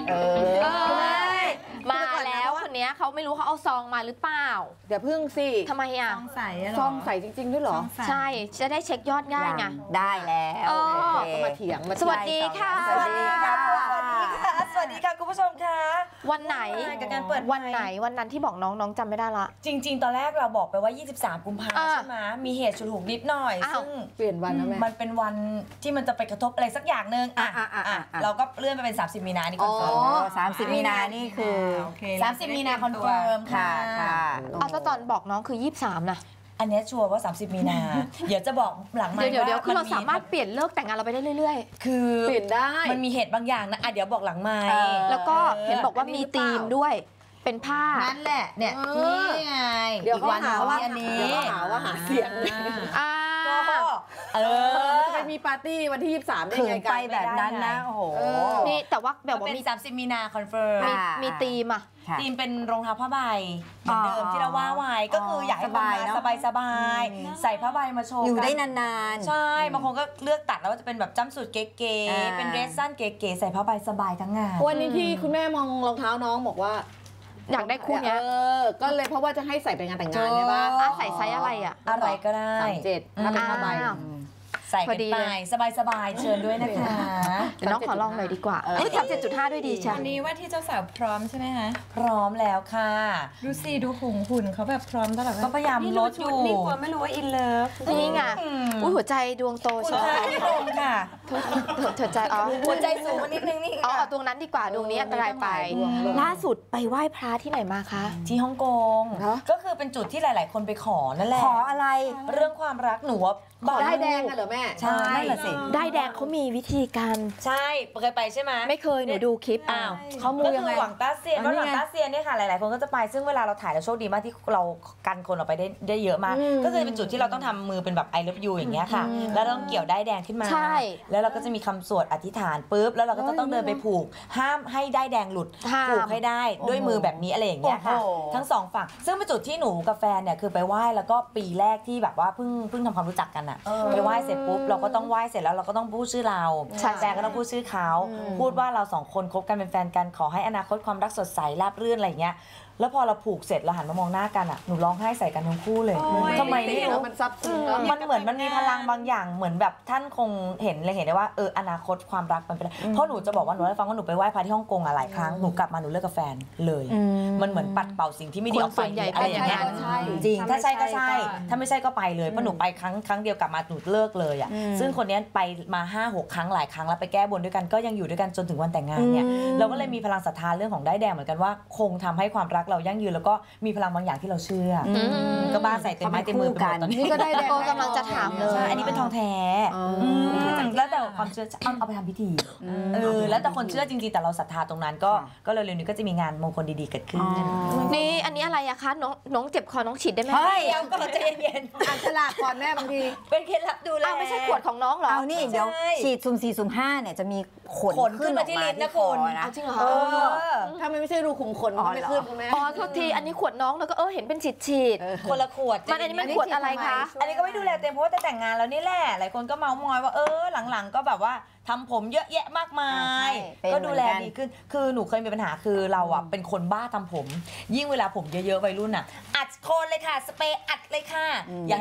มาแล้วคนนี้เขาไม่รู้เขาเอาซองมาหรือเปล่าเดี๋ยวพึ่งสิทำไมอ่ะซองใสอะเหรอซองใส่จริง ๆ ด้วยเหรอซองใสใช่จะได้เช็คยอดง่ายไงได้แล้วอ๋อโอเคก็มาเถียงมาสวัสดีค่ะสวัสดีค่ะสวัสดีค่ะคุณผู้ชมค่ะวันไหนกับการเปิดวันไหนวันนั้นที่บอกน้องจำไม่ได้ละจริง ๆ ตอนแรกเราบอกไปว่า 23 กุมภาพันธ์อ่าใช่ไหมมีเหตุฉุกถูกนิดหน่อยอ้าวซึ่งเปลี่ยนวันแล้วแม่มันเป็นวันที่มันจะไปกระทบอะไรสักอย่างหนึ่งเราก็เลื่อนไปเป็น 30 มีนานี่คอนเฟิร์ม 30 มีนานี่คือโอเค 30 มีนาคอนเฟิร์มค่ะเอาแล้วตอนบอกน้องคือ 23 นะอันเนี้ยชัวร์ว่า 30 มีนา เดี๋ยวจะบอกหลังไมค์เดี๋ยวว่าคือเราสามารถเปลี่ยนเลิกแต่งงานเราไปได้เรื่อยคือเปลี่ยนได้มันมีเหตุบางอย่างนะเดี๋ยวบอกหลังไมค์ๆ แล้วก็เห็นบอกว่ามีธีมด้วย เป็นผ้านั่นแหละเนี่ยนี่ไงเดี๋ยวเขาอีกหาว่าอันนี้เดี๋ยวเขาหาว่าหาเสียงอ่าก็เอจะไปมีปาร์ตี้วันที่ 23 ได้ขืไงนกัไปนแบบนั้นนะ โอ้โหนี่แต่ว่าแบบว่าเป็นมี 30 มีนาคอนเฟิร์มมีธีมอ่ะค่ะธีมเป็นรองเท้าผ้าใบเหมือนเดิมที่เราว่าไว้ก็คืออยากให้คนมาสบายเนอะสบายๆใส่ผ้าใบมาโชว์อยู่ได้กันนานๆใช่บางคนก็เลือกตัดแล้วว่าจะเป็นแบบจ้ำสูตรเก๋อ่าๆเป็นเดรสสั้นเก๋ๆใส่ผ้าใบสบายทั้งงานวันนี้ที่คุณแม่มองรองเท้าน้องบอกว่าอยากได้คู่เนี้ยก็เลยเพราะว่าจะให้ใส่ไปงานแต่งงานใช่ปะใส่ไซส์อะไรอ่ะอะไรก็ได้ 37ถ้าเป็นผ้าใบอ้าวใส่พกัอน ดีไปเลยสบายๆเชิญด้วยนะคะเดี๋ยวน้องขอลองหน่อยดีกว่าทำ7.5 ด้วยดีใช่วันนี้ว่าที่เจ้าสาวพร้อมใช่ไหมคะพร้อมแล้วค่ะดูสิดูหุ่นเขาแบบพร้อมตลอดเวลก็พยายามลดอยู่นี่กลัวไม่รู้ว่าอินเลิฟนี่ไงอุ้ยหัวใจดวงโตคุณใช่ไหมค่ะพี่ลงค่ะหัวใจอ๋อหัวใจสูงมานิดนึงนี่เอาตรงนั้นดีกว่าดวงนี้อันตรายไป ล่าสุดไปไหว้พระที่ไหนมาคะที่ฮ่องกงก็คือเป็นจุดที่หลาย ๆ คนไปขอนั่นแหละขออะไรเรื่องความรักหนูว่าได้แดงกันเหรอแม่ใช่นั่นแหละสิได้ายแดงเขามีวิธีการใช่เคยไปใช่ไหมไม่เคยหนูดูคลิปอ้าวเขามูก็ยังคืไงอหวังต้าเซียนอ๋อว่านี่หวังไงต้าเซียนเนี่ยค่ะหลายๆคนก็จะไปซึ่งเวลาเราถ่ายเราโชคดีมากที่เรากันคนออกไปได้เยอะมากก็คือเป็นจุดที่เราต้องทำมือเป็นแบบ I love you อย่างเงี้ยค่ะแล้วเราต้องเกี่ยวได้ายแดงขึ้นมาใช่แล้วเราก็จะมีคำสวดอธิษฐานปุ๊บแล้วเราก็จะต้องเดินไปผูกห้ามให้ได้ายแดงหลุดห้ามผูกให้ได้ด้วยมือแบบนี้อะไรอย่างเงี้ยค่ะโอ้โหทั้งสองฝั่งซึ่งเป็นจุดที่หนูกับแฟนเนี่ยคือไปไหว้แล้วก็ปีแรกที่แบบว่าเพิ่งทำความรู้จักกันอะไปไหว้เสร็จปุ๊บเราก็ต้องไหว้เสร็จแล้วเราก็ต้องพูดชื่อเราใช่แฟนก็ต้องพูดชื่อเขาพูดว่าเราสองคนคบกันเป็นแฟนกันขอให้อนาคตความรักสดใสราบรื่นอะไรอย่างเงี้ยแล้วพอเราผูกเสร็จเราหันมามองหน้ากันอะหนูร้องไห้ใส่กันทั้งคู่เลยทำไมไม่รู้มันซับซึ้งเนอะมันเหมือนมันมีพลังบางอย่างเหมือนแบบท่านคงเห็นเลยเห็นได้ว่าอนาคตความรักมันเป็นอะไรเพราะหนูจะบอกว่าหนูได้ฟังว่าหนูไปไหว้พระที่ฮ่องกงหลายครั้งหนูกลับมาหนูเลิกกับแฟนเลยมันเหมือนปัดเป่าสิ่งที่ไม่ดีออกไปคนส่วนใหญ่อะไรอย่างเงี้ยใช่จริงถ้าใช่ก็ใช่ถ้าไม่ใช่ก็ไปเลยเพราะหนูไปครั้งเดียวกลับมาหนูเลิกเลยอ่ะซึ่งคนนี้ไปมา 5-6 ครั้งหลายครั้งแล้วไปแก้บนด้วยกันก็ยังอยู่ด้วยกันจนถึงวันแต่งงานเนี่ยเราก็เลยมีพลังศรัทธาเรื่องของได้ายแดงเหมือนกันว่าคงทำให้ความรักเรายั่งยืนแล้วก็มีพลังบางอย่างที่เราเชื่อก็บ้าใส่เต็มไม้เต็มมือไปหมดตอนนี้นี่ก็ได้แดงโตกำลังจะถามเลยใช่อันนี้เป็นทองแท้แล้วแต่ความเชื่อเอาไปทำพิธีแล้วแต่คนเชื่อจริงๆแต่เราศรัทธาตรงนั้นก็เร็วๆนี้ก็จะมีงานมงคลดีๆเกิดขึ้นนี่อันนี้อะไรอะคะน้องเจ็บคอน้องฉีดได้ไหมเฮ้ยเดี๋ยวก่อนใจเย็นอ่านฉลากก่อนแม่บางทีๆเป็นเคล็ดลับดูแลอ้าวไม่ใช่ขวดของน้องเหรอเอานี่เดี๋ยวใช่ฉีดสุ่ม4สุ่ม5เนี่ยจะมีขนขนขึ้นมาที่ลิ้นนะคุณนะเอาจริงเหรอถ้ามันไม่ใช่รูขุมขนมันไม่ขึ้นคุณแม่อ๋อโทษทีอันนี้ขวดน้องแล้วก็เห็นเป็นฉีดคนละขวดมันอันนี้มันขวดอะไรคะอันนี้ก็ไม่ดูแลเต็มเพราะว่าจะแต่งงานแล้วนี่แหละหลายคนก็เมาส์มอยว่าหลังๆก็แบบว่าทำผมเยอะแยะมากมายเป็นก็ดูแลเหมือนกันดีขึ้นคือหนูเคยมีปัญหาคือเราอ่ะเป็นคนบ้าทำผม ยิ่งเวลาผมเยอะๆวัยรุ่นอ่ะอัดโคนเลยค่ะสเปรย์อัดเลยค่ะอยากให้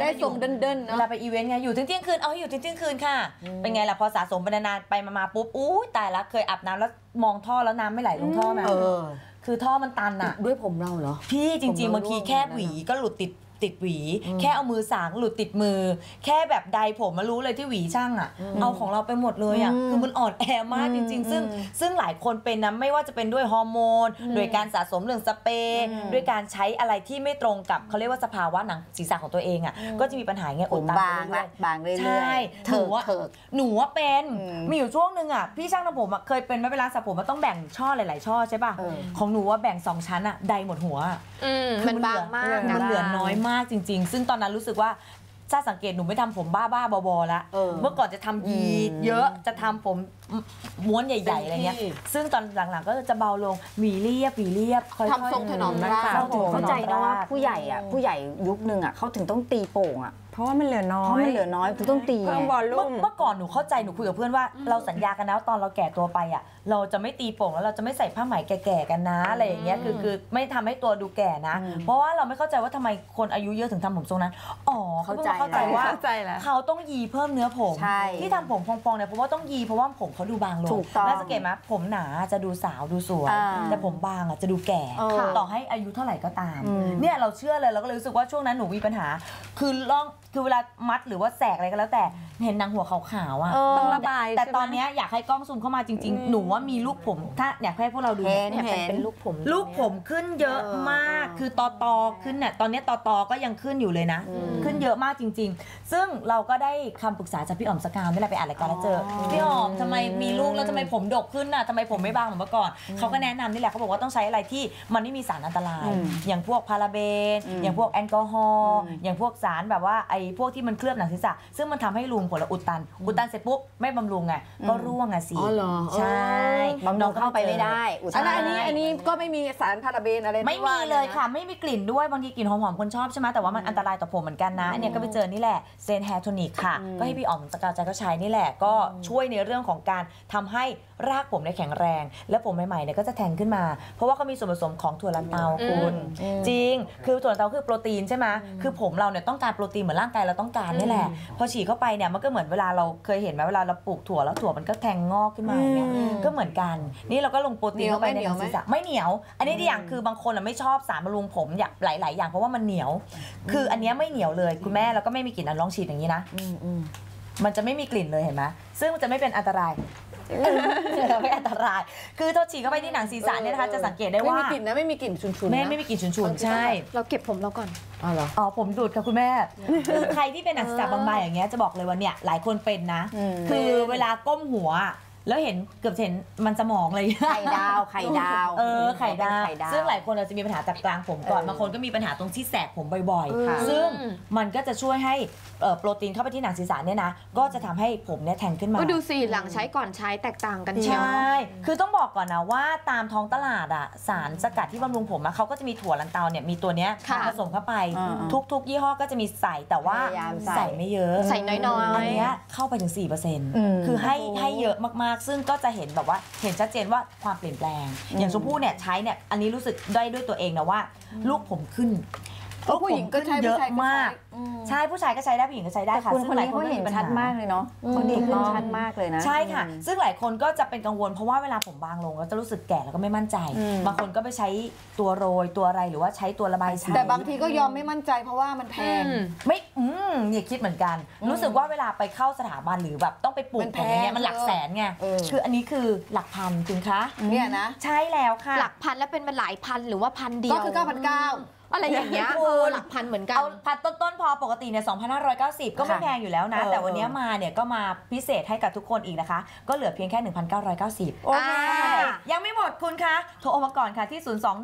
ได้ทรงเดินๆเวเนาะลาไปอีเวนต์ไงอยู่ถึงเที่ยงคืนเอาให้อยู่ถึงเที่ยงคืนค่ะเป็นไงล่ะพอสะสมไปนานๆไปมาปุ๊บอู้ตายละเคยอาบน้ำแล้วมองท่อแล้วน้ำไม่ไหลลงท่อมาคือท่อมันตันอะด้วยผมเราเหรอพี่จริงๆบางทีแค่หวีก็หลุดติดหวี แค่เอามือสางหลุดติดมือ แค่แบบใดผมมารู้เลยที่หวีช่างอ่ะเอาของเราไปหมดเลยอ่ะคือมันอ่อนแอมากจริงๆ ซึ่งหลายคนเป็นนะไม่ว่าจะเป็นด้วยฮอร์โมนโดยการสะสมเรื่องสเปรย์ด้วยการใช้อะไรที่ไม่ตรงกับเขาเรียกว่าสภาวะหนังศีรษะของตัวเองอ่ะก็จะมีปัญหาเงี้ยผอุดมตันบางเรื่อยๆใช่เถิกหนูว่าเป็นมีอยู่ช่วงนึงอ่ะพี่ช่างทำผมเคยเป็นไหมเวลาสระผมมันต้องแบ่งช่อหลายๆช่อใช่ป่ะของหนูว่าแบ่ง2ชั้นอ่ะใดหมดหัวมันบางมากมันเหลือน้อยมากจริงๆ ซึ่งตอนนั้นรู้สึกว่าถ้าสังเกตหนูไม่ทำผมบ้าๆบอๆแล้วเมื่อก่อนจะทำยีเยอะจะทำผมม้วนใหญ่ๆอะไรเงี้ยซึ่งตอนหลังๆก็จะเบาลงหวีเรียบค่อยๆทำทรงถนอมรากเข้าใจนะว่าผู้ใหญ่อะผู้ใหญ่ยุคนึงอะเขาถึงต้องตีโป่งอะเพราะว่ามันเหลือน้อเพราะยมันเหลือน้อยคือต้องตีเพิ่มวอลลุ่มเมื่อก่อนหนูเข้าใจหนูคุยกับเพื่อนว่าเราสัญญากันนะตอนเราแก่ตัวไปอ่ะเราจะไม่ตีโป่งแล้วเราจะไม่ใส่ผ้าไหมแก่ๆกันนะอะไรอย่างเงี้ยคือไม่ทำให้ตัวดูแก่นะ เพราะว่าเราไม่เข้าใจว่าทำไมคนอายุเยอะถึงทำผมทรงนั้นอ๋อเขาเพิ่งมาเข้าใจว่าเขาต้องยีเพิ่มเนื้อผมใช่ที่ทำผมพองๆเนี่ยเพราะว่าต้องยีเพราะว่าผมเขาดูบางลงถูกต้องแล้วสังเกตไหมผมหนาจะดูสาวดูสวย แต่ผมบางอ่ะจะดูแก่ ต่อให้อายุเท่าไหร่ก็ตามเนี่ยเราเชื่อเลยเราก็เลยรู้สึกว่าช่วงนั้นหนูมีปัญหาคือเวลามัดหรือว่าแสกอะไรก็แล้วแต่เห็นนางหัวขาวๆอ่ะต้องระบายแต่ใช่ไหมตอนเนี้ยอยากให้กล้องซูมเข้ามาจริงๆ หนูว่ามีลูกผมถ้าอยากให้พวกเราดูเนี่ยเป็นลูกผมลูกผมขึ้นเยอะมากคือตอขึ้นเนี่ยตอนนี้ตอก็ยังขึ้นอยู่เลยนะ ขึ้นเยอะมากจริง ๆ ซึ่งเราก็ได้คำปรึกษาจากพี่อ๋อมสกาวนี่แหละไปอ่านรายการแล้วเจอพี่อ๋อมทำไมมีลูกแล้วทำไมผมดกขึ้นน่ะทำไมผมไม่บางเหมือนเมื่อก่อนเขาก็แนะนำนี่แหละเขาบอกว่าต้องใช้อะไรที่มันไม่มีสารอันตราย อย่างพวกพาราเบนอย่างพวกแอลกอฮอล์อย่างพวกสารแบบว่าไอ้พวกที่มันเคลือบหนังศีรษะซึ่งมันทำให้รูมขนเราอุดตันเสร็จปุ๊บไม่บำรุงไงก็ร่วงอ่ะสิอ๋อเหรอใช่บำรุงเข้าไปไม่ได้อุดตันอันนี้ก็ไม่มีสารพาราเบนอะไรไม่มีเลยค่ะไม่มีกลิ่นด้วยบางทีกลิ่นหอมๆคนชอบใช่ไหมแต่ว่ามันอันตรายต่อผมเหมือนกันนะอันเนี่ยก็ไปเจอนี่แหละเซนแฮร์โทนิกค่ะก็ให้พี่อ๋อมสกาวใจก็ใช้นี่แหละก็ช่วยในเรื่องของการทำให้รากผมเนี่ยแข็งแรง และผมใหม่ๆเนี่ยก็จะแทงขึ้นมาเพราะว่าเขามีส่วนผสมของถั่วลันเตาคุณจริงคือถั่วลันเตาคือโปรตีนใช่ไหมคือผมเราเนี่ยต้องการโปรตีนเหมือนร่างกายเราต้องการนี่แหละพอฉีดเข้าไปเนี่ยมันก็เหมือนเวลาเราเคยเห็นไหมเวลาเราปลูกถั่วแล้วถั่วมันก็แทงงอกขึ้นมาอย่างเงี้ยก็เหมือนกันนี่เราก็ลงโปรตีนเข้าไปในหนังศีรษะไม่เหนียวอันนี้ที่อย่างคือบางคนไม่ชอบสารบำรุงผมอย่างหลายๆอย่างเพราะว่ามันเหนียวคืออันนี้ไม่เหนียวเลยคุณแม่แล้วก็ไม่มีกลิ่นลองฉีดอย่างนี้นะมันจะไม่มีกลิ่นเลยเห็นไหมซึ่งมันจะไม่เป็นอันตรายไม่อันตรายคือถ้าฉีดเข้าไปที่หนังศีรษะเนี่ยนะคะจะสังเกตได้ไม่ว่ามีกลิ่นนะไม่มีกลิ่นฉุนๆไม่มีกลิ่นฉุนๆใช่เราเก็บผมเราก่อนอ๋อเหรออ๋อผมดูดค่ะคุณแม่คือใครที่เป็นหนังศีรษะบางๆอย่างเงี้ยจะบอกเลยว่าเนี่ยหลายคนเป็นนะคือเวลาก้มหัวแล้วเห็นเกือบเห็นมันสมองเลยไข่ดาวไข่ดาวไข่ดาวซึ่งหลายคนเราจะมีปัญหาจากกลางผมก่อนบางคนก็มีปัญหาตรงที่แสกผมบ่อยๆซึ่งมันก็จะช่วยให้โปรตีนเข้าไปที่หนังศีรษะเนี่ยนะก็จะทำให้ผมเนี่ยแทงขึ้นมาก็ดูสิหลังใช้ก่อนใช้แตกต่างกันเชีใชยว่คือต้องบอกก่อนนะว่าตามท้องตลาดอะสารสกัดที่บำรุงผมอะเขาก็จะมีถั่วลันเตาเนี่ยมีตัวเนี้ยค่ะผสมเข้าไปทุกยี่ห้อก็จะมีใส่แต่ว่าพยายามใส่ใส่ไม่เยอะใส่น้อยๆอันเนี้ยเข้าไปถึง 4%คือให้เยอะมากๆ ซึ่งก็จะเห็นแบบว่าเห็นชัดเจนว่าความเปลี่ยนแปลง อย่างชมพู่เนี่ยใช้เนี่ยอันนี้รู้สึกได้ด้วยตัวเองนะว่าลูกผมขึ้นผู้หญิงก็ใช้เยอะผู้ชายก็ใช้มากใช่ผู้ชายก็ใช้ได้ผู้หญิงก็ใช้ได้แต่ค่ะคุณซึ่คงนหลายนี้คนเขาก็เห็นมีปัญชัหาดมากเลยเนาะคนนี้ขึ้นชัดมากเลยนะใช่ค่ะ ซึ่งหลายคนก็จะเป็นกังวลเพราะว่าเวลาผมบางลงแล้วจะรู้สึกแก่แล้วก็ไม่มั่นใจ บางคนก็ไปใช้ตัวโรยตัวอะไรหรือว่าใช้ตัวระบายสีแต่บางทีก็ยอมไม่มั่นใจเพราะว่ามันแพงไม่อย่าคิดเหมือนกัน รู้สึกว่าเวลาไปเข้าสถาบันหรือแบบต้องไปปลูกมันผแพมงอย่างเงี้ยมันหลักแสนไง คืออันนี้คือหลักพันคุณคะเนี่ยนะใช่แล้วค่ะหลักพันแล้วเป็นมันหลายพันหรือว่าพันเดียวก็คือ 9,900 อะไรอย่างเงี้ยหลักพันเหมือนกันเอาพันต้นๆพอปกติเนี่ย 2,590 ก็ไม่แพงอยู่แล้วนะ แต่วันนี้มาเนี่ยก็มาพิเศษให้กับทุกคนอีกนะคะ ก็เหลือเพียงแค่ 1,990 โอเคยังไม่หมดคุณคะโทรมาก่อนค่ะที่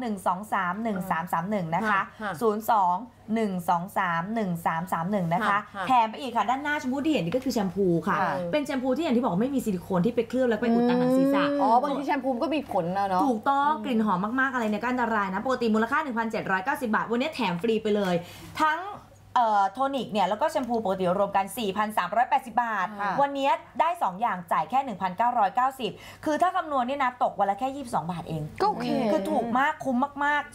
021231331 นะคะ 02-123-1331 นะคะ แถมไปอีกค่ะ ด้านหน้าชมพูที่เห็นนี่ก็คือแชมพูค่ะ เป็นแชมพูที่อย่างที่บอกว่าไม่มีซิลิโคนที่ไปเคลือบแล้วไปอุดตันหนังศีรษะอ๋อบางทีแชมพูก็มีผลนะเนาะถูกต้องกลิ่นหอมมากๆอะไรเนี่ยก็อันตรายนะปกติมูลค่า 1,790 บาท วันนี้แถมฟรีไปเลย ทั้งโทนิกเนี่ยแล้วก็แชมพูปกติรวมกัน 4,380 บาท วันนี้ได้ 2 อย่างจ่ายแค่ 1,990 คือถ้าคำนวณนี่นะตกวันละแค่ 22 บาทเองก็โอเคคือถูกมากคุ้มมากๆ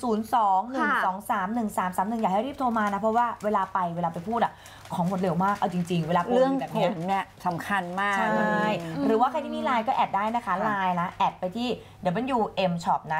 02-123-1331 อยากให้รีบโทรมานะ เพราะว่าเวลาไปพูดอะของหมดเร็วมากเอาจริงๆเวลาเรื่องแบบผนี้มเนี่ยสำคัญมากใช่หรือว่าใครที่มีไลน์ก็แอดได้นะคะไลน์นะแอดไปที่ WM Shop นะ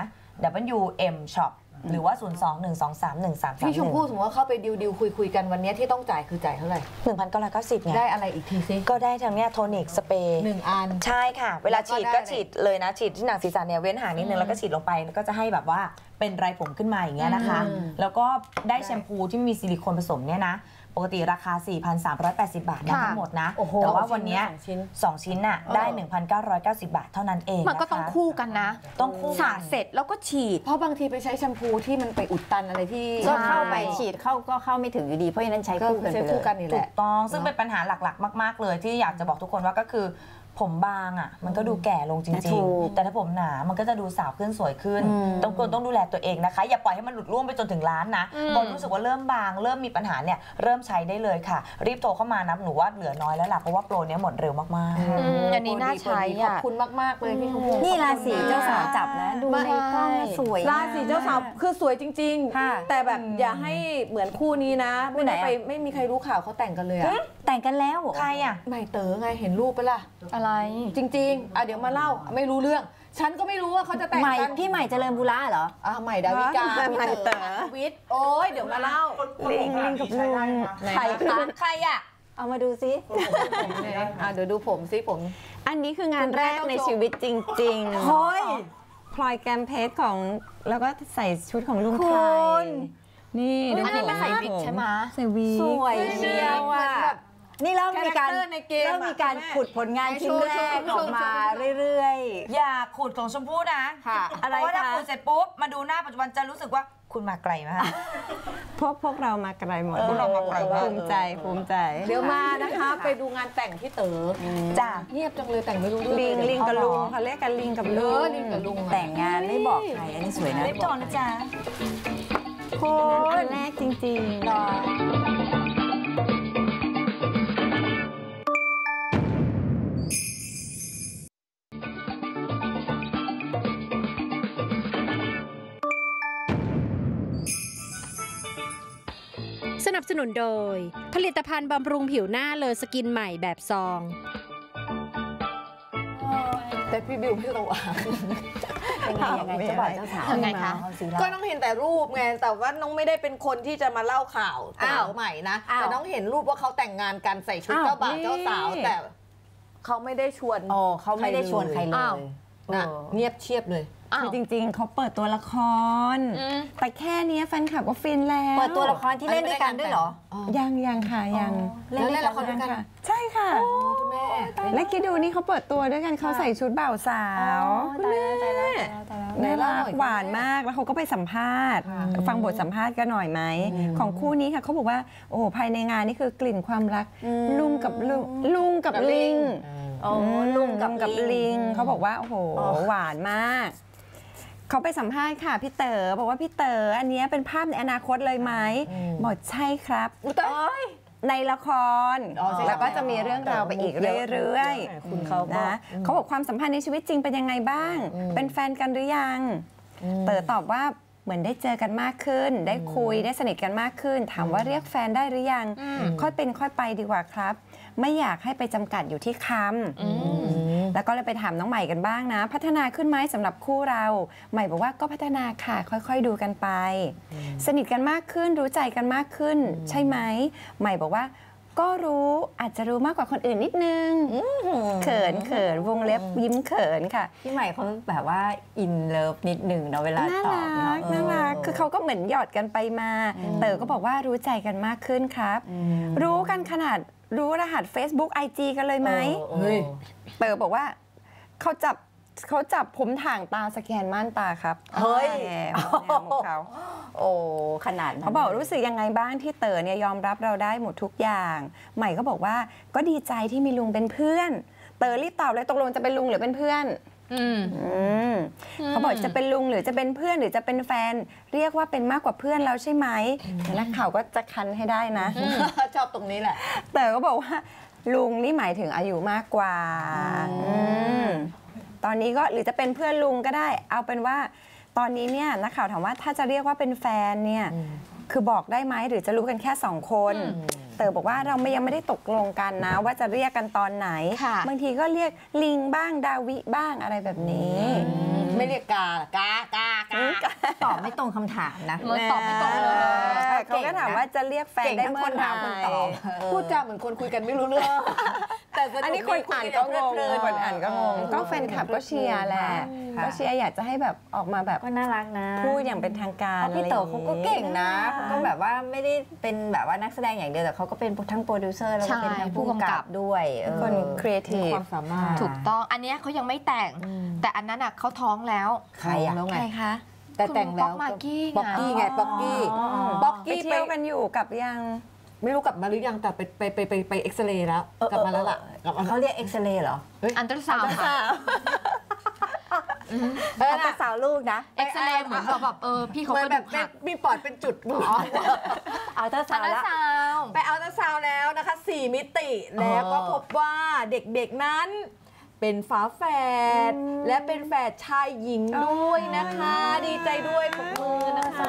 WM Shop หรือว่า 021231331 พี่ชมพู่สมมติว่าเข้าไปดิวคุยกันวันนี้ที่ต้องจ่ายคือจ่ายเท่าไหร่ 1,990ไงได้อะไรอีกทีซิก็ได้ทั้งเนี้ยโทนิกสเปรย์ 1 อันใช่ค่ะ เวลาฉีดแล้วก็ก็ได้ฉีดเลยนะ ฉีดที่หนังศีรษะเนี่ยเว้นห่างนิดนึงแล้วก็ฉีดลงไปแล้วก็จะให้แบบว่าเป็นไรผมขึ้นมาอย่างเงี้ยนะคะ แล้วก็ได้แชมพูที่มีซิลิโคนผสมเนี่ยนะ ปกติราคา 4,380 บาทนะค่ะทั้งหมดนะโอ้โหแต่ว่าวันเนี้ยสองชิ้น 2 ชิ้นน่ะได้ 1,990 บาทเท่านั้นเองมันก็ต้องะะคู่กันนะต้องคู่สระกันเสร็จแล้วก็ฉีดเพราะบางทีไปใช้แชมพูที่มันไปอุดตันอะไรที่ก็เข้าไปฉีดก็เข้าไม่ถึงอยู่ดี เพราะฉะนั้นใช้ก็คู่กันใช้ไปเลคู่ยกันนี่แหถูละกต้องซึ่งเป็นปัญหาหลักๆ มากๆเลยที่อยากจะบอกทุกคนว่าก็คือผมบางอ่ะมันก็ดูแก่ลงจถูริงกๆ แต่ถ้าผมหนามันก็จะดูสาวขึ้นสวยขึ้น ต้องดูแลตัวเองนะคะ อย่าปล่อยให้มันหลุดร่วงไปจนถึงล้านนะพอรู้สึกว่าเริ่มบางเริ่มมีปัญหาเนี่ยเริ่มใช้ได้เลยค่ะ รีบโทรเข้ามานะหนูว่าเหลือน้อยแล้วล่ะเพราะว่าโปรเนี้ยหมดเร็วมากๆอันนี้น่าใช้ขอบคุณมากๆเลยพี่ชมพู่นี่ราศีเจ้าสาวจับนะ ดูในกล้องสวยราศีเจ้าสาวคือสวยจริงค่ะๆ แต่แบบอย่าให้เหมือนคู่นี้นะคู่ไหนไม่ได้อะไปไม่มีใครรู้ข่าวเขาแต่งกันเลยอะแต่งกันแล้วเหรอใครอ่ะใหม่เต๋อไงเห็นรูปปะล่ะอะไรจริงๆเดี๋ยวมาเล่าไม่รู้เรื่อง ฉันก็ไม่รู้ว่าเขาจะแต่งใหม่กันพี่ใหม่เจริญบุระเหรอใหม่ดาวิกาใหม่เต๋อวิทย์โอ้ยเดี๋ยวมาเล่าลิงกับลุงไหนใครคะใครอ่ะเอามาดูซิเดี๋ยวดูผมซิผมอันนี้คืองานแรกคุณแม่ต้องในชีวิตจริงๆเฮ้ยพลอยแกมเพชของแล้วก็ใส่ชุดของลุงคุไทณยนี่ดูอันนี้ผมเป็นใส่วิกใช่ไหมใส่วิกสวยเชียวอ่ะ นี่เริ่มมีการคาแรคเตอร์ในเกมอะเริ่มมีการแม่ขุดผลงานชิ้นแรกออกมาเรื่อยอย่าขุดของชมพู่นะค่ะเพราะว่าถ้าขุดเสร็จปุ๊บมาดูหน้าปัจจุบันจะรู้สึกว่าคุณมาไกลมากพวกเรามาไกลหมดพวกเรามาไกลมากภูมิใจภูมิใจเดี๋ยวมานะคะ ไปดูงานแต่งพี่เต๋อจ้าเงียบจังเลยแต่งไม่รู้เรื่องลิงกับลุงเขาเรียกกันลิงกับลุงลิงกับลุงๆ แต่งงานไม่บอกใคร อันนี้สวยนะรีบโทรนะจ๊ะอันแรกจริงๆสนับสนุนโดย ผลิตภัณฑ์บำรุงผิวหน้าเลอสกินใหม่แบบซองแต่พี่บิวไม่ระวังยังไงเจ้าบ่าวเจ้าสาวยังไงคะเอาสิเราก็น้องเห็นแต่รูปไงแต่ว่าน้องไม่ได้เป็นคนที่จะมาเล่าข่าวเต๋อใหม่นะอ้าวแต่น้องเห็นรูปว่าเขาแต่งงานกันใส่ชุดอ้าวเจ้าบ่าวเจ้าสาวนี่แต่เขาไม่ได้ชวนอ๋อเขาไม่ได้ชวนใครเลอ้าวยนะเงียบเชียบเลยคือจริงๆ เขาเปิดตัวละคร แต่แค่เนี้ยแฟนคลับก็ฟินแล้วเปิดตัวละครที่เล่นด้วยกันด้วยเหรอยังค่ะยังแล้วเล่นละครด้วยกันค่ะใช่ค่ะคุณแม่และคิดดูนี่เขาเปิดตัวด้วยกันเขาใส่ชุดบ่าวสาว น่ารักหวานมากแล้วเขาก็ไปสัมภาษณ์ ฟังบทสัมภาษณ์กันหน่อยไหม ของคู่นี้ค่ะเขาบอกว่าโอ้โหภายในงานนี่คือกลิ่นความรักลุงกับลิงอ๋อลุงกับลิงเขาบอกว่าโอ้โหหวานมากเขาไปสัมภาษณ์ค่ะพี่เต๋อบอกว่าพี่เต๋ออันเนี้ยเป็นภาพในอนาคตเลยไหมบอกใช่ครับ ในละคร แล้วก็จะมีเรื่องราวไปอีกเรื่อยๆคุณเขาก็นะเขาบอกความสัมพันธ์ในชีวิตจริงเป็นยังไงบ้าง เป็นแฟนกันหรือยัง เต๋อตอบว่าเหมือนได้เจอกันมากขึ้น ได้คุยได้สนิทกันมากขึ้น ถามว่าเรียกแฟนได้หรือยัง ค่อยเป็นค่อยไปดีกว่าครับ ไม่อยากให้ไปจำกัดอยู่ที่คำแล้วก็เลยไปถามน้องใหม่กันบ้างนะ พัฒนาขึ้นไหมสำหรับคู่เรา ใหม่บอกว่าก็พัฒนาค่ะ ค่อยๆดูกันไป สนิทกันมากขึ้นรู้ใจกันมากขึ้น ใช่ไหมใหม่บอกว่าก็รู้อาจจะรู้มากกว่าคนอื่นนิดนึงเขินวงเล็บยิ้มเขินค่ะพี่ใหม่เขาแบบว่าอินเลิฟนิดหนึ่งเนาะเวลาน่าตอบรัเนาะกน่ารักคือเขาก็เหมือนหยอดกันไปมา เต๋อก็บอกว่ารู้ใจกันมากขึ้นครับ รู้กันขนาดรู้รหัส Facebook IG กันเลยไหมเฮ้ยเต๋อบอกว่าเขาจับผมถ่างตาสแกนม่านตาครับเฮ้ยแหมของเขาโอ้ขนาดนั้นเขาบอกรู้สึกยังไงบ้างที่เต๋อเนี่ยยอมรับเราได้หมดทุกอย่าง ใหม่ก็บอกว่าก็ดีใจที่มีลุงเป็นเพื่อน เต๋อรีบตอบเลยตกลงจะเป็นลุงหรือเป็นเพื่อนเขาบอกจะเป็นลุงหรือจะเป็นเพื่อนหรือจะเป็นแฟนเรียกว่าเป็นมากกว่าเพื่อนแล้วใช่ไหมนักข่าวก็จะคันให้ได้นะชอบตรงนี้แหละแต่ก็บอกว่าลุงนี่หมายถึงอายุมากกว่าตอนนี้ก็หรือจะเป็นเพื่อนลุงก็ได้ เอาเป็นว่าตอนนี้เนี่ยนักข่าวถามว่าถ้าจะเรียกว่าเป็นแฟนเนี่ยคือบอกได้ไหมหรือจะรู้กันแค่2 คนเต๋อบอกว่าเรายังไม่ได้ตกลงกันนะว่าจะเรียกกันตอนไหนบางทีก็เรียกลิงบ้างดาวิบ้างอะไรแบบนี้ไม่เรียกกาตอบไม่ตรงคำถามนะตอบไม่ตรงเลยเขาก็ถามว่าจะเรียกแฟนได้เมื่อไหร่พูดจาเหมือนคนคุยกันไม่รู้เรื่องแต่อันนี้คนอ่านก็งงคนอ่านก็งงก็แฟนคลับก็เชียร์แหละก็เชียร์อยากจะให้แบบออกมาแบบก็น่ารักนะพูดอย่างเป็นทางการพี่เต๋อเขาก็เก่งนะเขาก็แบบว่าไม่ได้เป็นแบบว่านักแสดงอย่างเดียวแต่เขาก็เป็นทั้งโปรดิวเซอร์แล้วก็เป็นทั้งผู้กำกับด้วยคนครีเอทีฟความสามารถถูกต้องอันเนี้ยเขายังไม่แต่งแต่อันนั้นอ่ะเขาท้องแล้วใครอะใครคะแต่แต่งแล้วป๊อกมากกี้ป๊อกกี้ไงป๊อกกี้ไปเที่ยวกันอยู่กับยังไม่รู้กลับมาหรือยังแต่ไปเอ็กซเรย์แล้วกลับมาแล้วล่ะกลับมาเขาเรียกเอ็กซเรย์เหรออันตราซาวด์ค่ะอันตราซาวด์ลูกนะเอ็กซเรย์เหมือนแบบพี่เขาเหมืก็อนแบดูบหักมีปอดเป็นจุดอัลตราซาอัวน ด์ตราแล้วซาวด์ไปอัลตราซาวด์แล้วนะคะ4 มิติแล้วก็พบว่าเด็กๆนั้นเป็นฝาแฝดและเป็นแฝดชายหญิงด้วยนะคะ ดีใจด้วยปรบมือนะคะ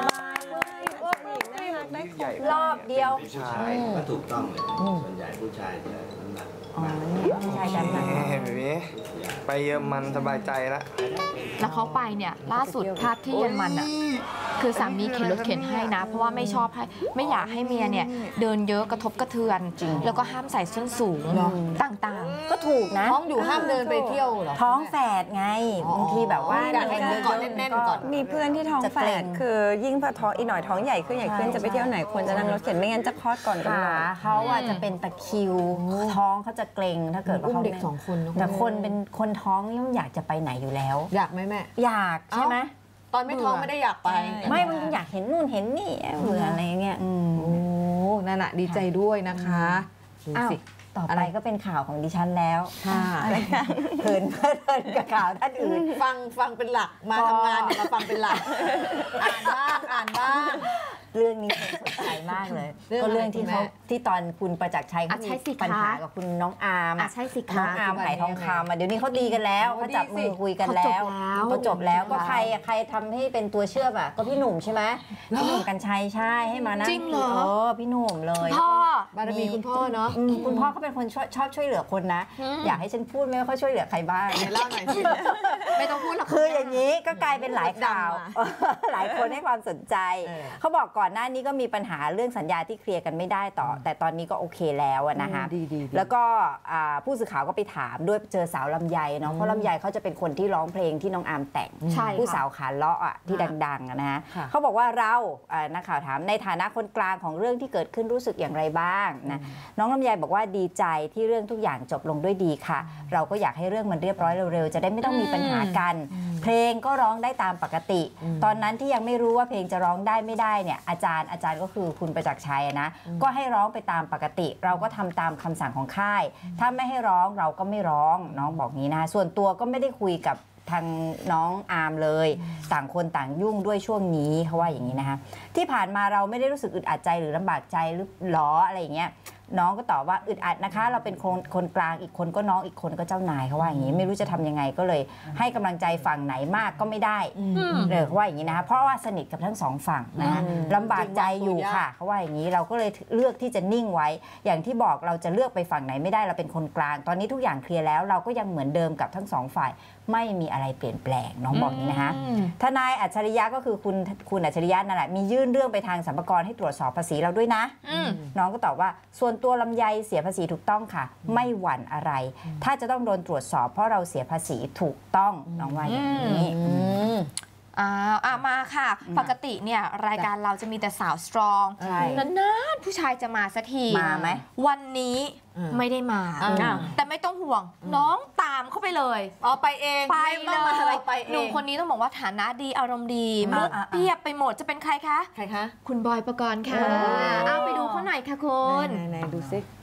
รอบเดียวผู้ชายก็ถูกต้องเลยส่วนใหญ่ผู้ชายจะน้ำหนักมากผู้ชายกันหนักเห็นแบบนี้ไปเยอรมันสบายใจแล้วแล้วเขาไปเนี่ยล่าสุดภาพที่เยอรมันอ่ะคือสามีเข็นรถเข็นให้นะ เพราะว่าไม่ชอบให้ไม่อยากให้เมียเนี่ยเดินเยอะกระทบกระเทือนแล้วก็ห้ามใส่ส้นสูงต่างๆก็ถูกนะท้องอยู่ห้ามเดินไปเที่ยวเหรอท้องแฝดไงบางทีแบบว่าอยากให้เดินก่อนแน่นๆก่อนมีเพื่อนที่ท้องแฝดคือยิ่งพอท้องอีกหน่อยท้องใหญ่ขึ้นใหญ่ขึ้นจะไปเที่ยวไหนควรจะนั่งรถเข็นไม่งั้นจะคลอดก่อนกันขาเขาอาจจะเป็นตะคริวท้องเขาจะเกร็งถ้าเกิดว่าอุ้มเขาเด็ก2 คนเนอะแต่คนเป็นคนท้องย่อมอยากจะไปไหนอยู่แล้วอยากไหมแม่อยากใช่ไหมตอนไม่ท้องไม่ได้อยากไปไม่มันอยากเห็นนู่นเห็นนี่เบื่ออะไรเงี้ยโอ้นั่นแหะดีใจด้วยนะคะดูอ้าวสิต่อไปก็เป็นข่าวของดิฉันแล้วค่ะเพลินกับข่าวท่านอื่นฟังเป็นหลักมาทำงานเนี่ยมาฟังเป็นหลัก อ่านบ้างเรื่องนี้สนใจมากเลยเรื่องก็อะไรเรื่องที่เขาคุณแม่ที่ตอนคุณประจักษ์ชัยเขาใช่สิมีคะปัญหากับคุณน้องอาร์มใช่สิน้อคะงอาร์มไผ่ทองคำเดี๋ยวนี้เขาดีกันแล้วโอ้เขาจับดีสิมือคุยกันแล้วเขาจบแล้วก็ใครทำให้เป็นตัวเชื่อมก็พี่หนุ่มใช่ไหมพี่หนุ่มกัญชัยใช่ให้มานะจริงเหรอพี่หนุ่มเลยพ่อบารมีคุณพ่อเนาะคุณพ่อเขาเป็นคนชอบช่วยเหลือคนนะ อยากให้ฉันพูดไหมว่าเขาช่วยเหลือใครบ้างเล่าหน่อยสิไม่ต้องพูดหรอกคืออย่างนี้ก็กลายเป็นหลายข่าว หลายคนให้ความสนใจ เขาบอกก่อนหน้านี้ก็มีปัญหาเรื่องสัญญาที่เคลียร์กันไม่ได้ต่อ แต่ตอนนี้ก็โอเคแล้วนะคะดีแล้วก็ผู้สื่อข่าวก็ไปถามด้วยเจอสาวลำไยเนาะเพราะลำไยเขาจะเป็นคนที่ร้องเพลงที่น้องอาร์มแต่งใช่ค่ะผู้สาวขาเลาะอ่ะที่ดังๆนะฮะค่ะเขาบอกว่าเรานักข่าวถามในฐานะคนกลางของเรื่องที่เกิดขึ้นรู้สึกอย่างไรบ้างนะน้องลำไยบอกว่าดีใจที่เรื่องทุกอย่างจบลงด้วยดีค่ะ เราก็อยากให้เรื่องมันเรียบร้อยเร็วๆจะได้ไม่ต้องมีปัญหากัน เพลงก็ร้องได้ตามปกติ ตอนนั้นที่ยังไม่รู้ว่าเพลงจะร้องได้ไม่ได้เนี่ยอาจารย์ก็คือคุณประจักษ์ชัยนะก็ให้ร้องไปตามปกติ เราก็ทำตามคำสั่งของค่าย ถ้าไม่ให้ร้องเราก็ไม่ร้องน้องบอกงี้นะส่วนตัวก็ไม่ได้คุยกับทางน้องอาร์มเลย ต่างคนต่างยุ่งด้วยช่วงนี้เขาว่าอย่างนี้นะคะที่ผ่านมาเราไม่ได้รู้สึกอึดอัดใจหรือลำบากใจหรือหรออะไรอย่างเงี้ยน้องก็ตอบว่าอึดอัดนะคะ เราเป็นคนกลางอีกคนก็น้องอีกคนก็เจ้านายเขาว่าอย่างนี้ไม่รู้จะทำยังไงก็เลยให้กำลังใจฝั่งไหนมากก็ไม่ได้เขาว่าอย่างนี้นะคะเพราะว่าสนิทกับทั้งสองฝั่งนะลำบากใจอยู่ค่ะเขาว่าอย่างนี้เราก็เลยเลือกที่จะนิ่งไว้ อย่างที่บอกเราจะเลือกไปฝั่งไหนไม่ได้เราเป็นคนกลางตอนนี้ทุกอย่างเคลียร์แล้วเราก็ยังเหมือนเดิมกับทั้งสองฝ่ายไม่มีอะไรเปลี่ยนแปลงน้องบอกอย่างนี้นะคะทนายอัจฉริยะก็คือคุณอัจฉริยะนั่นแหละมียื่นเรื่องไปทางสรรพากรให้ตรวจสอบภาษีเราด้วยนะน้องก็ตอบว่าส่วนตัวลำไยเสียภาษีถูกต้องค่ะไม่หวั่นอะไร ถ้าจะต้องโดนตรวจสอบเพราะเราเสียภาษีถูกต้องน้องว่าอย่างนี้มาค่ะ ปกติเนี่ยรายการเราจะมีแต่สาวสตรองใช่นานๆผู้ชายจะมาสักทีมาไหมวันนี้ไม่ได้มา แต่ไม่ต้องห่วงน้องตามเข้าไปเลยไปเองไปไม่เลต้องมาอะไรยไปเองหนุ่มคนนี้ต้องบอกว่าฐานะดีอารมณ์ดีมุกเปียบไปหมดจะเป็นใครคะใครคะคุณบอยปกรณ์ค่ะเอาไปดูเขาหน่อยค่ะคุณไหนดูซิ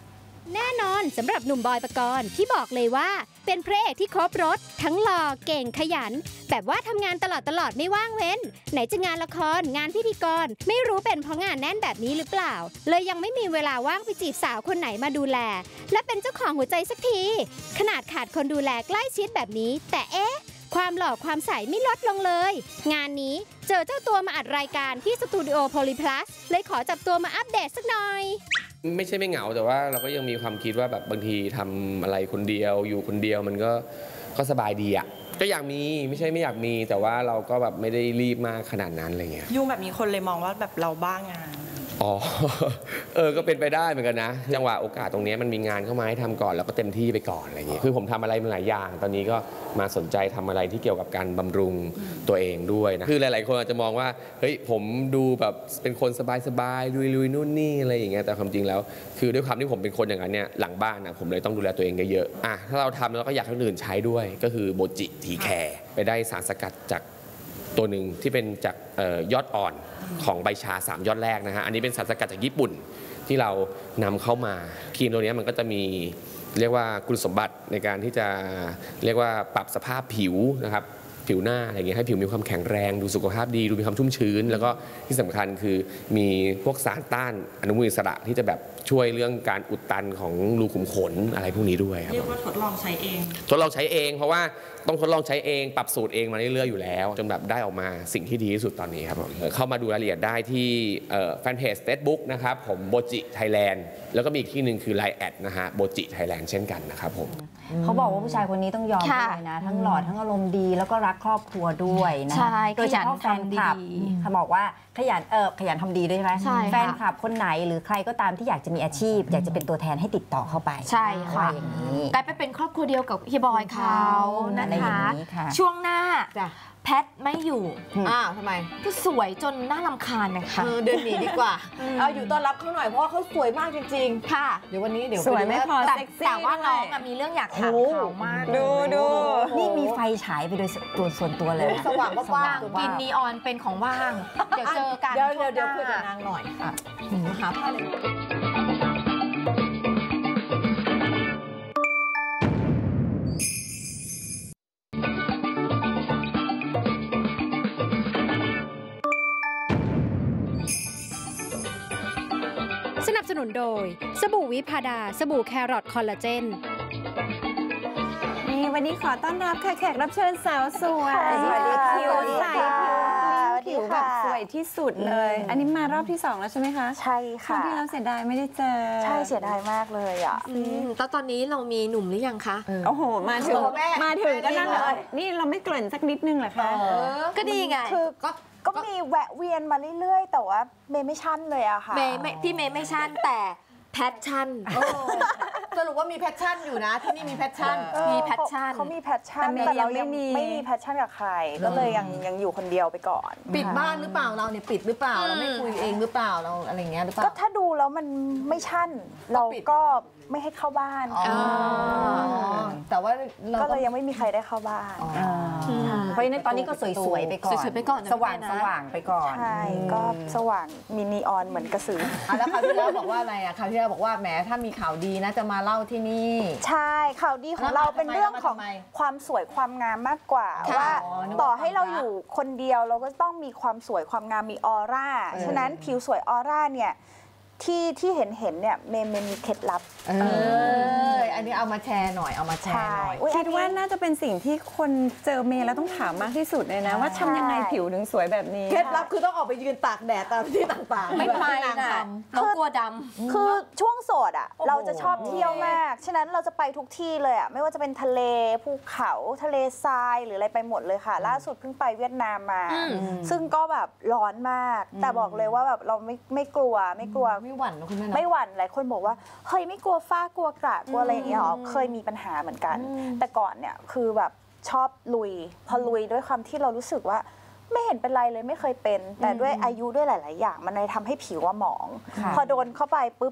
แน่นอนสำหรับหนุ่มบอยปกรณ์ที่บอกเลยว่าเป็นพระเอกที่ครบรสทั้งหล่อเก่งขยันแบบว่าทำงานตลอดไม่ว่างเว้นไหนจะงานละครงานพิธีกรไม่รู้เป็นเพราะงานแน่นแบบนี้หรือเปล่าเลยยังไม่มีเวลาว่างไปจีบสาวคนไหนมาดูแลและเป็นเจ้าของหัวใจสักทีขนาดขาดคนดูแลใกล้ชิดแบบนี้แต่ความหล่อความใสไม่ลดลงเลยงานนี้เจอเจ้าตัวมาอัดรายการที่สตูดิโอโพลีพลัสเลยขอจับตัวมาอัปเดตสักหน่อยไม่ใช่ไม่เหงาแต่ว่าเราก็ยังมีความคิดว่าแบบบางทีทำอะไรคนเดียวอยู่คนเดียวมันก็สบายดีอ่ะก็อยากมีไม่ใช่ไม่อยากมีแต่ว่าเราก็แบบไม่ได้รีบมากขนาดนั้นอะไรเงี้ยยุ่งแบบนี้คนเลยมองว่าแบบเราบ้างานอ๋อก็เป็นไปได้เหมือนกันนะจังหวะโอกาสตรงนี้มันมีงานเข้ามาให้ทำก่อนแล้วก็เต็มที่ไปก่อนอะไรอย่างเงี้ยคือผมทำอะไรมาหลายอย่างตอนนี้ก็มาสนใจทำอะไรที่เกี่ยวกับการบำรุงตัวเองด้วยนะคือหลายๆคนอาจจะมองว่าเฮ้ยผมดูแบบเป็นคนสบายๆลุยๆนู่นนี่อะไรอย่างเงี้ยแต่ความจริงแล้วคือด้วยความที่ผมเป็นคนอย่างนั้นเนี่ยหลังบ้านนะผมเลยต้องดูแลตัวเองเยอะๆถ้าเราทำแล้วก็อยากให้คนอื่นใช้ด้วยก็คือโบจิทีแคร์ไปได้สารสกัดจากตัวหนึ่งที่เป็นจากยอดอ่อนของใบชา3ยอดแรกนะฮะอันนี้เป็นสารสกัดจากญี่ปุ่นที่เรานำเข้ามาครีมตัวนี้มันก็จะมีเรียกว่าคุณสมบัติในการที่จะเรียกว่าปรับสภาพผิวนะครับผิวหน้าอะไรเงี้ยให้ผิวมีความแข็งแรงดูสุขภาพดีดูมีความชุ่มชื้นแล้วก็ที่สำคัญคือมีพวกสารต้านอนุมูลอิสระที่จะแบบช่วยเรื่องการอุดตันของรูขุมขนอะไรพวกนี้ด้วยครับเรียกว่าทดลองใช้เองเพราะว่าต้องทดลองใช้เองปรับสูตรเองมาเรื่อยๆอยู่แล้วจนแบบได้ออกมาสิ่งที่ดีที่สุดตอนนี้ครับผมเข้ามาดูรายละเอียดได้ที่แฟนเพจ Facebook นะครับผมโบจิไทยแลนด์แล้วก็มีอีกที่หนึ่งคือ Line แอดนะฮะโบจิไทยแลนด์เช่นกันนะครับผมเขาบอกว่าผู้ชายคนนี้ต้องยอมด้วยนะทั้งหล่อทั้งอารมณ์ดีแล้วก็รักครอบครัวด้วยนะโดยเฉพาะแฟนคลับเขาบอกว่าขยันทำดีด้วยใช่ไหมแฟนคลับคนไหนหรือใครก็ตามที่อยากจะมีอาชีพอยากจะเป็นตัวแทนให้ติดต่อเข้าไปใช่ค่ะกลายไปเป็นครอบครัวเดียวกับเฮียบอยเขานะคะช่วงหน้าแพทไม่อยู่ทำไมก็สวยจนน่ารำคาญนะคะเดินหนีดีกว่าเอาอยู่ต้อนรับเขาหน่อยเพราะว่าเขาสวยมากจริงๆค่ะเดี๋ยววันนี้สวยไม่พอเซ็กซี่แต่ว่าน้องมีเรื่องอยากถามเขามากดูนี่มีไฟฉายไปโดยตัวส่วนตัวเลยสว่างว่างกินนีออนเป็นของว่างเดี๋ยวเจอกันเดี๋ยวคุยกับนางหน่อยหาผ้าเลยสนับสนุนโดยสบู่วิพาดาสบู่แครอทคอลลาเจนนี่วันนี้ขอต้อนรับค่ะแขกรับเชิญสาวสวยผิวใสผิวแบบสวยที่สุดเลยอันนี้มารอบที่2แล้วใช่ไหมคะใช่ค่ะครั้งที่เราเสียดายไม่ได้เจอใช่เสียดายมากเลยอ่ะแล้วตอนนี้เรามีหนุ่มหรือยังคะโอ้โหมาถึงก็นั่งเลยนี่เราไม่เกริ่นสักนิดนึงเหรอคะก็ดีไงคือก็มีแวะเวียนมาเรื่อยๆแต่ว่าเมย์ไม่ชั่นเลยอะค่ะพี่เมย์ไม่ชั่นแต่แพชชั่นสรุปว่ามีแพชชั่นอยู่นะที่นี่มีแพชชั่นมีแพชชั่นเขามีแพชชั่นแต่เรายังไม่มีแพชชั่นกับใครก็เลยยังอยู่คนเดียวไปก่อนปิดบ้านหรือเปล่าเราเนี่ยปิดหรือเปล่าเราไม่คุยเองหรือเปล่าเราอะไรเงี้ยหรือเปล่าก็ถ้าดูแล้วมันไม่ชั่นเราก็ไม่ให้เข้าบ้านแต่ว่าก็เลยยังไม่มีใครได้เข้าบ้านเพราะฉะนั้นตอนนี้ก็สวยๆไปก่อนสว่างไปก่อนใช่ก็สว่างมีนีออนเหมือนกระสือแล้วคราวที่แล้วบอกว่าอะไรคราวที่แล้วบอกว่าแหมถ้ามีข่าวดีนะจะมาเล่าที่นี่ใช่ข่าวดีของเราเป็นเรื่องของความสวยความงามมากกว่าว่าต่อให้เราอยู่คนเดียวเราก็ต้องมีความสวยความงามมีออร่าฉะนั้นผิวสวยออร่าเนี่ยที่เห็นเนี่ยเมย์มีเคล็ดลับอันนี้เอามาแชร์หน่อยคิดว่าน่าจะเป็นสิ่งที่คนเจอเมย์แล้วต้องถามมากที่สุดเลยนะว่าทำยังไงผิวถึงสวยแบบนี้เคล็ดลับคือต้องออกไปยืนตากแดดตามที่ต่างๆไม่ไปนะเรากลัวดำคือช่วงโสดอ่ะเราจะชอบเที่ยวมากฉะนั้นเราจะไปทุกที่เลยอ่ะไม่ว่าจะเป็นทะเลภูเขาทะเลทรายหรืออะไรไปหมดเลยค่ะล่าสุดเพิ่งไปเวียดนามมาซึ่งก็แบบร้อนมากแต่บอกเลยว่าแบบเราไม่กลัวไม่หวั่นนะคุณแม่ไม่หวั่นหลายคนบอกว่าเฮ้ยไม่กลัวฝ้ากลัวกระกลัวอะไรอย่างเงี้ยหรอเคยมีปัญหาเหมือนกันแต่ก่อนเนี่ยคือแบบชอบลุยพอลุยด้วยความที่เรารู้สึกว่าไม่เห็นเป็นไรเลยไม่เคยเป็นแต่ด้วยอายุด้วยหลายๆอย่างมันเลยทำให้ผิวว่าหมองพอโดนเข้าไปปุ๊บ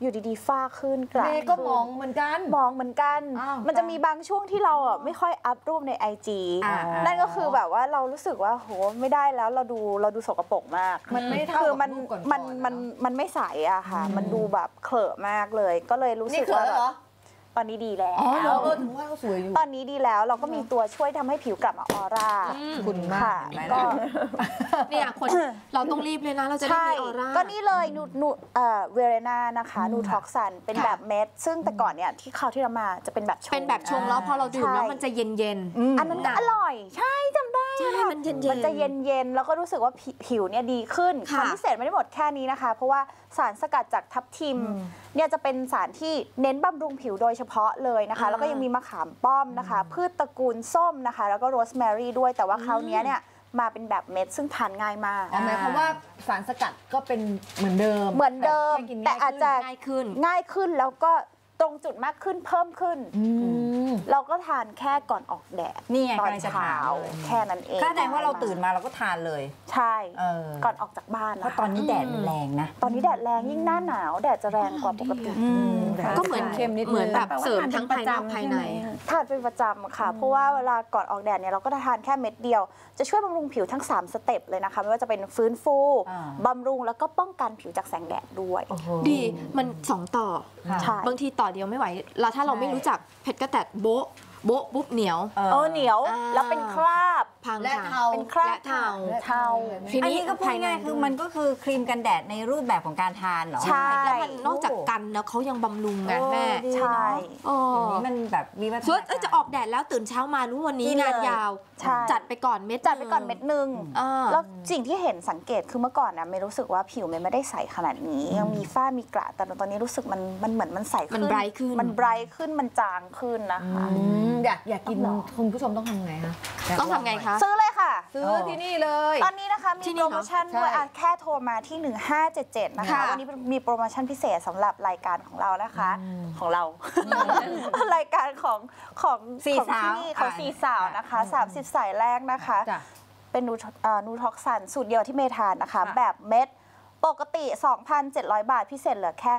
อยู่ดีๆฝ้าขึ้นกระเมย์ก็มองเหมือนกันมองเหมือนกันอ้าวมันจะมีบางช่วงที่เราอ่ะไม่ค่อยอัพรูปใน IG นั่นก็คือแบบว่าเรารู้สึกว่าโหไม่ได้แล้วเราดูสกปรกมากมันไม่เท่าคือกับมันรูปก่อนๆมันไม่ใสอะค่ะ มันดูแบบเขอะมากเลย ก็เลยรู้สึนี่กเขิว่านเหรอตอนนี้ดีแล้วอ๋อเหรอถึงว่าเขาสวยอยู่ตอนนี้ดีแล้วเราก็มีตัวช่วยทำให้ผิวกลับมาออร่าคุณมากค่ะเห็นไหมก็ล่ะเนี่ยคนเราต้องรีบเลยนะเราจะได้ใช่มีออร่าก็นี่เลยนูเวเรนานะคะนูทรอกซันเป็นแบบเม็ด ซึ่งแต่ก่อนเนี่ยที่คราวที่เรามาจะเป็นแบบชงเป็นแบบชงแล้วพอเราดื่มแล้วมันจะเย็นๆอันนั้นก็อร่อย ใช่จำได้ใช่ค่ะมันเย็นๆมันจะเย็นๆ แล้วก็รู้สึกว่าผิวเนี่ยดีขึ้นคค่ะวามพิเศษไม่ได้หมดแค่นี้นะคะ เพราะว่าสารสกัดจากทับทิมเนี่ยจะเป็นสารที่เน้นบำรุงผิวโดยเฉพาะเลยนะคะ แล้วก็ยังมีมะขามป้อมนะคะ พืชตระกูลส้มนะคะ แล้วก็โรสแมรี่ด้วยแต่ว่าคราวนี้เนี่ยมาเป็นแบบเม็ดซึ่งทานง่ายมากหมายความว่าสารสกัดก็เป็นเหมือนเดิมเหมือนเดิมแค่กินแต่อาจจะง่ายขึ้นง่ายขึ้นแล้วก็ตรงจุดมากขึ้นเพิ่มขึ้น เราก็ทานแค่ก่อนออกแดดนี่ไงตอนกำลังจะเช้าถามเลยแค่นั้นเองก็แสดงว่าเราตื่นมาเราก็ทานเลยใช่ ก่อนออกจากบ้านเพราะตอนนี้แดดมันแรงนะตอนนี้แดดแรงยิ่งหน้าหนาวแดดจะแรงกว่าปกติก็เหมือนเข้มนิดนึงเหมือนแบบเสริมทั้งภายนอกภายในทานเป็นประจำค่ะ เพราะว่าเวลาก่อนออกแดดเนี่ยเราก็ทานแค่เม็ดเดียว จะช่วยบำรุงผิวทั้ง 3 สเต็ปเลยนะคะ ไม่ว่าจะเป็นฟื้นฟูบำรุงแล้วก็ป้องกันผิวจากแสงแดดด้วยดีมัน2 ต่อใช่บางทีต่อเดียวไม่ไหวแล้วถ้าเราไม่รู้จักเผ็ดก็แต่โบ๊ะปุ๊บเหนียวเหนียวแล้วเป็นคราบพังและค่ะเทาเป็นคราบและเทาเทาทีอันนี้นี้ก็พูดง่ายๆคือมันก็คือครีมกันแดดในรูปแบบของการทานเหรอใช่แล้วมันนอกจากกันแล้วเขายังบำรุงไงแม่ใช่โอ้เดี๋ยวนี้มันแบบวิวัฒนาส่วนการจะออกแดดแล้วตื่นเช้ามารู้วันนี้กินเลยงานยาวใช่จัดไปก่อนเม็ดจัดไปก่อนเม็ดหนึ่งอ่าแล้วสิ่งที่เห็นสังเกตคือเมื่อก่อนนะไม่รู้สึกว่าผิวมันไม่ได้ใสขนาดนี้ ยังมีฝ้ามีกระแต่ตอนนี้รู้สึกมันเหมือนมันใสขึ้นมันไบรท์ขึ้นมันไบรท์ขึ้นมันจางขึ้นนะคะอยากกินคุณผู้ชมต้องทำไงคะต้องทำไงคะซื้อเลยค่ะซื้อที่นี่เลยตอนนี้นะคะมีที่นี่โปรเหรอโมชั่นด้วยใช่แค่โทรมาที่ 1577 นะคะค่ะวันนี้มีโปรโมชั่นพิเศษสำหรับรายการของเรานะคะของเรา รายการของสี่ของสาวที่นี่ของสี่สาวนะคะ 30 สายแรกนะคะจ้ะเป็นนูท็อกซันสูตรเดียวที่เมทานนะคะ แบบเม็ดปกติ 2,700 บาท พิเศษเหลือแค่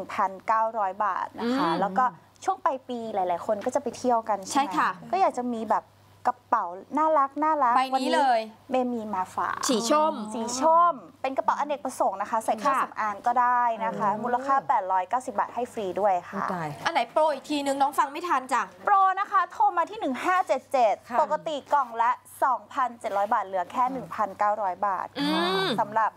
1,900 บาทนะคะ แล้วก็ช่วงปลายปีหลาย ๆ คนก็จะไปเที่ยวกันใช่ใช่ไหมค่ะก็อยากจะมีแบบกระเป๋าน่ารักใบวันี้เลยเมมีมาฝากสีส้มสีส้มเป็นกระเป๋าอเนกประสงค์นะคะ ใส่เครื่องค่ะสำอางก็ได้นะคะ มูลค่า 890 บาทให้ฟรีด้วยค่ะตายอันไหนโปรอีกทีนึงน้องฟังไม่ทันจ้ะโปรนะคะ โทรมาที่ 1577 ปกติกล่องละ 2,700 บาท เหลือแค่ 1,900 บาทค่ะอืมสำหรับ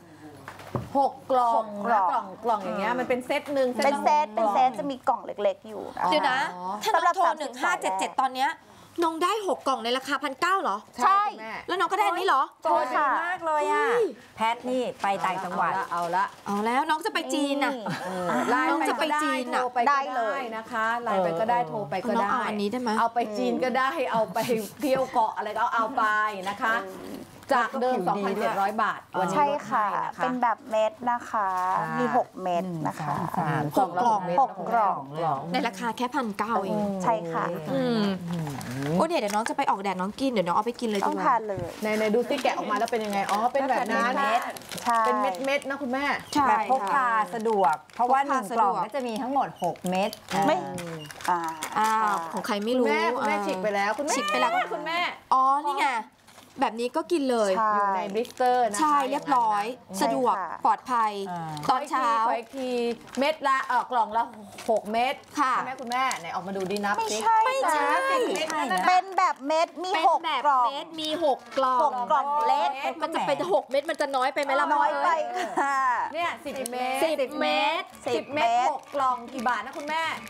6 กล่องกล่นะองกล่องอย่างเงี้ยมันเป็นเซตหนึ่งเป็นเซตละหกกล่องจะมีกล่องเล็กๆอยู่นะเดี๋ยวนะ ถ้าน้องโทรสำหรับ30 1577 ตอนเนี้ยน้องได้ 6 กล่องในราคา1,900เหรอใช่คุณแม่แล้วน้องก็ได้อันนี้เหรอโทรค่ะมากเลยอ่ะ แพทนี่ไปต่างจังหวัดเอาละเอาแล้วน้องจะไปจีนน่ะไลน์น้องจะไปก็ด้จีนน่ะโทรไปก็ได้เลยนะคะไลน์ไปก็ได้โทรไปก็น้องได้เอาอันนี้ได้ไหมเอาไปจีนก็ได้เอาไปเที่ยวเกาะอะไรก็เอาไปนะคะ จากเดิม 2,700 บาทวันนี้ใช่ลดค่ะให้นะคะเป็นแบบเม็ดนะคะ มี 6 เม็ดนะคะกล่องละกล่องเม็ด 6 กล่องในราคาแค่1,900เองใช่ค่ะโอ้เดี๋ยวน้องจะไปออกแดดน้องกินเดี๋ยวน้องเอาไปกินเลยต้ดีองกทาว่านเลยในดูซิแกะออกมาแล้วเป็นยังไง อ๋อ เป็นแบบนั้นใช่เป็นเม็ดๆนะคุณแม่ใช่แบบพกพาสะดวก เพราะว่าพกพา 1 สะกดล่วอก งก็จะมีทั้งหมด 6 เม็ดไม่อ่าอ้าวของใครไม่รู้คุณแม่ฉีกไปแล้วคุณแม่ฉีกไปแล้วคุณแม่อ๋อนี่ไงแบบนี้ก็กินเลยใช่อยู่ในบลิสเตอร์นะคะใช่เรียบร้อย สะดวกใช่ค่ะปลอดภัย ตอนเช้าขออีกทีเม็ดละกล่องละ 6 เม็ดค่ะใช่ไหมคุณแม่ไหนออกมาดูดีนับไม่สิใช่ไม่ใช่นะ 10 เม็ดนั่นน่ะเป็นแบบเม็ด มีเป็น 6 แบบกล่องเม็ดมี6 กล่อง 6 กล่องเล็กมันจะเป็น6 เม็ดมันจะน้อยไปไหมล่ะน้อยไปค่ะเนี่ย10 เม็ด 10 เม็ด 10 เม็ด6 กล่องกี่บาทนะคุณแม่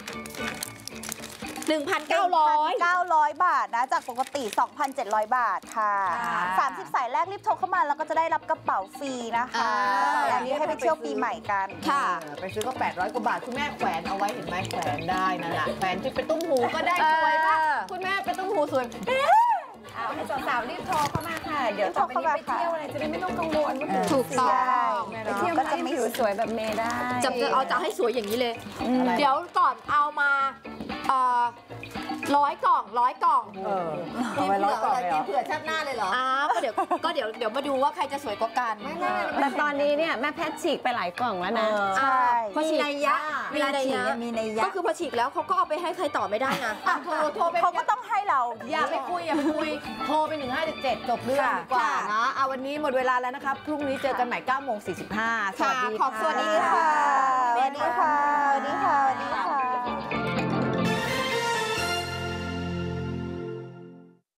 1,900 900 บาทนะ จากปกติ 2,700 บาทค่ะ 30 สายแรกรีบโทรเข้ามาแล้วก็จะได้รับกระเป๋าฟรีนะคะอันนี้ให้ไปเที่ยวปีใหม่กันค่ะไปซื้อก็800 กว่าบาท คุณแม่แขวนเอาไว้เห็นไหมแขวนได้นั่นแหละแขวนที่เป็นตุ้มหูก็ได้สวยมากคุณแม่เป็นตุ้มหูสวยเอาให้สาวๆรีบโทรเข้ามาค่ะ เดี๋ยวต่อไปนี้ไปเที่ยวอะไรจะได้ไม่ต้องกังวลว่าผิวถูกต้องไปเที่ยวก็จะผิวสวยแบบเมย์ได้จะให้สวยอย่างนี้เลย เดี๋ยวก่อนเอามา 100 กล่องเอาไว้ร้อยก่อนเลยกินเผื่อชาติหน้าเลยเหรอก็เดี๋ยวมาดูว่าใครจะสวยกว่ากันแต่ตอนนี้เนี่ยแม่แพทย์ฉีกไปหลายกล่องแล้วนะใช่พอฉีดนัยยะเวลาฉีดมีนัยยะก็คือพอฉีกแล้วเขาก็เอาไปให้ใครต่อไม่ได้นะโทรไปเขาก็ต้องให้เราอย่าไปคุยโทรไป1577จบเรื่องดีกว่านะวันนี้หมดเวลาแล้วนะครับพรุ่งนี้เจอกันใหม่9:45 สวัสดีค่ะสวัสดีค่ะสวัสดีค่ะ สวัสดีค่ะ สวัสดีค่ะ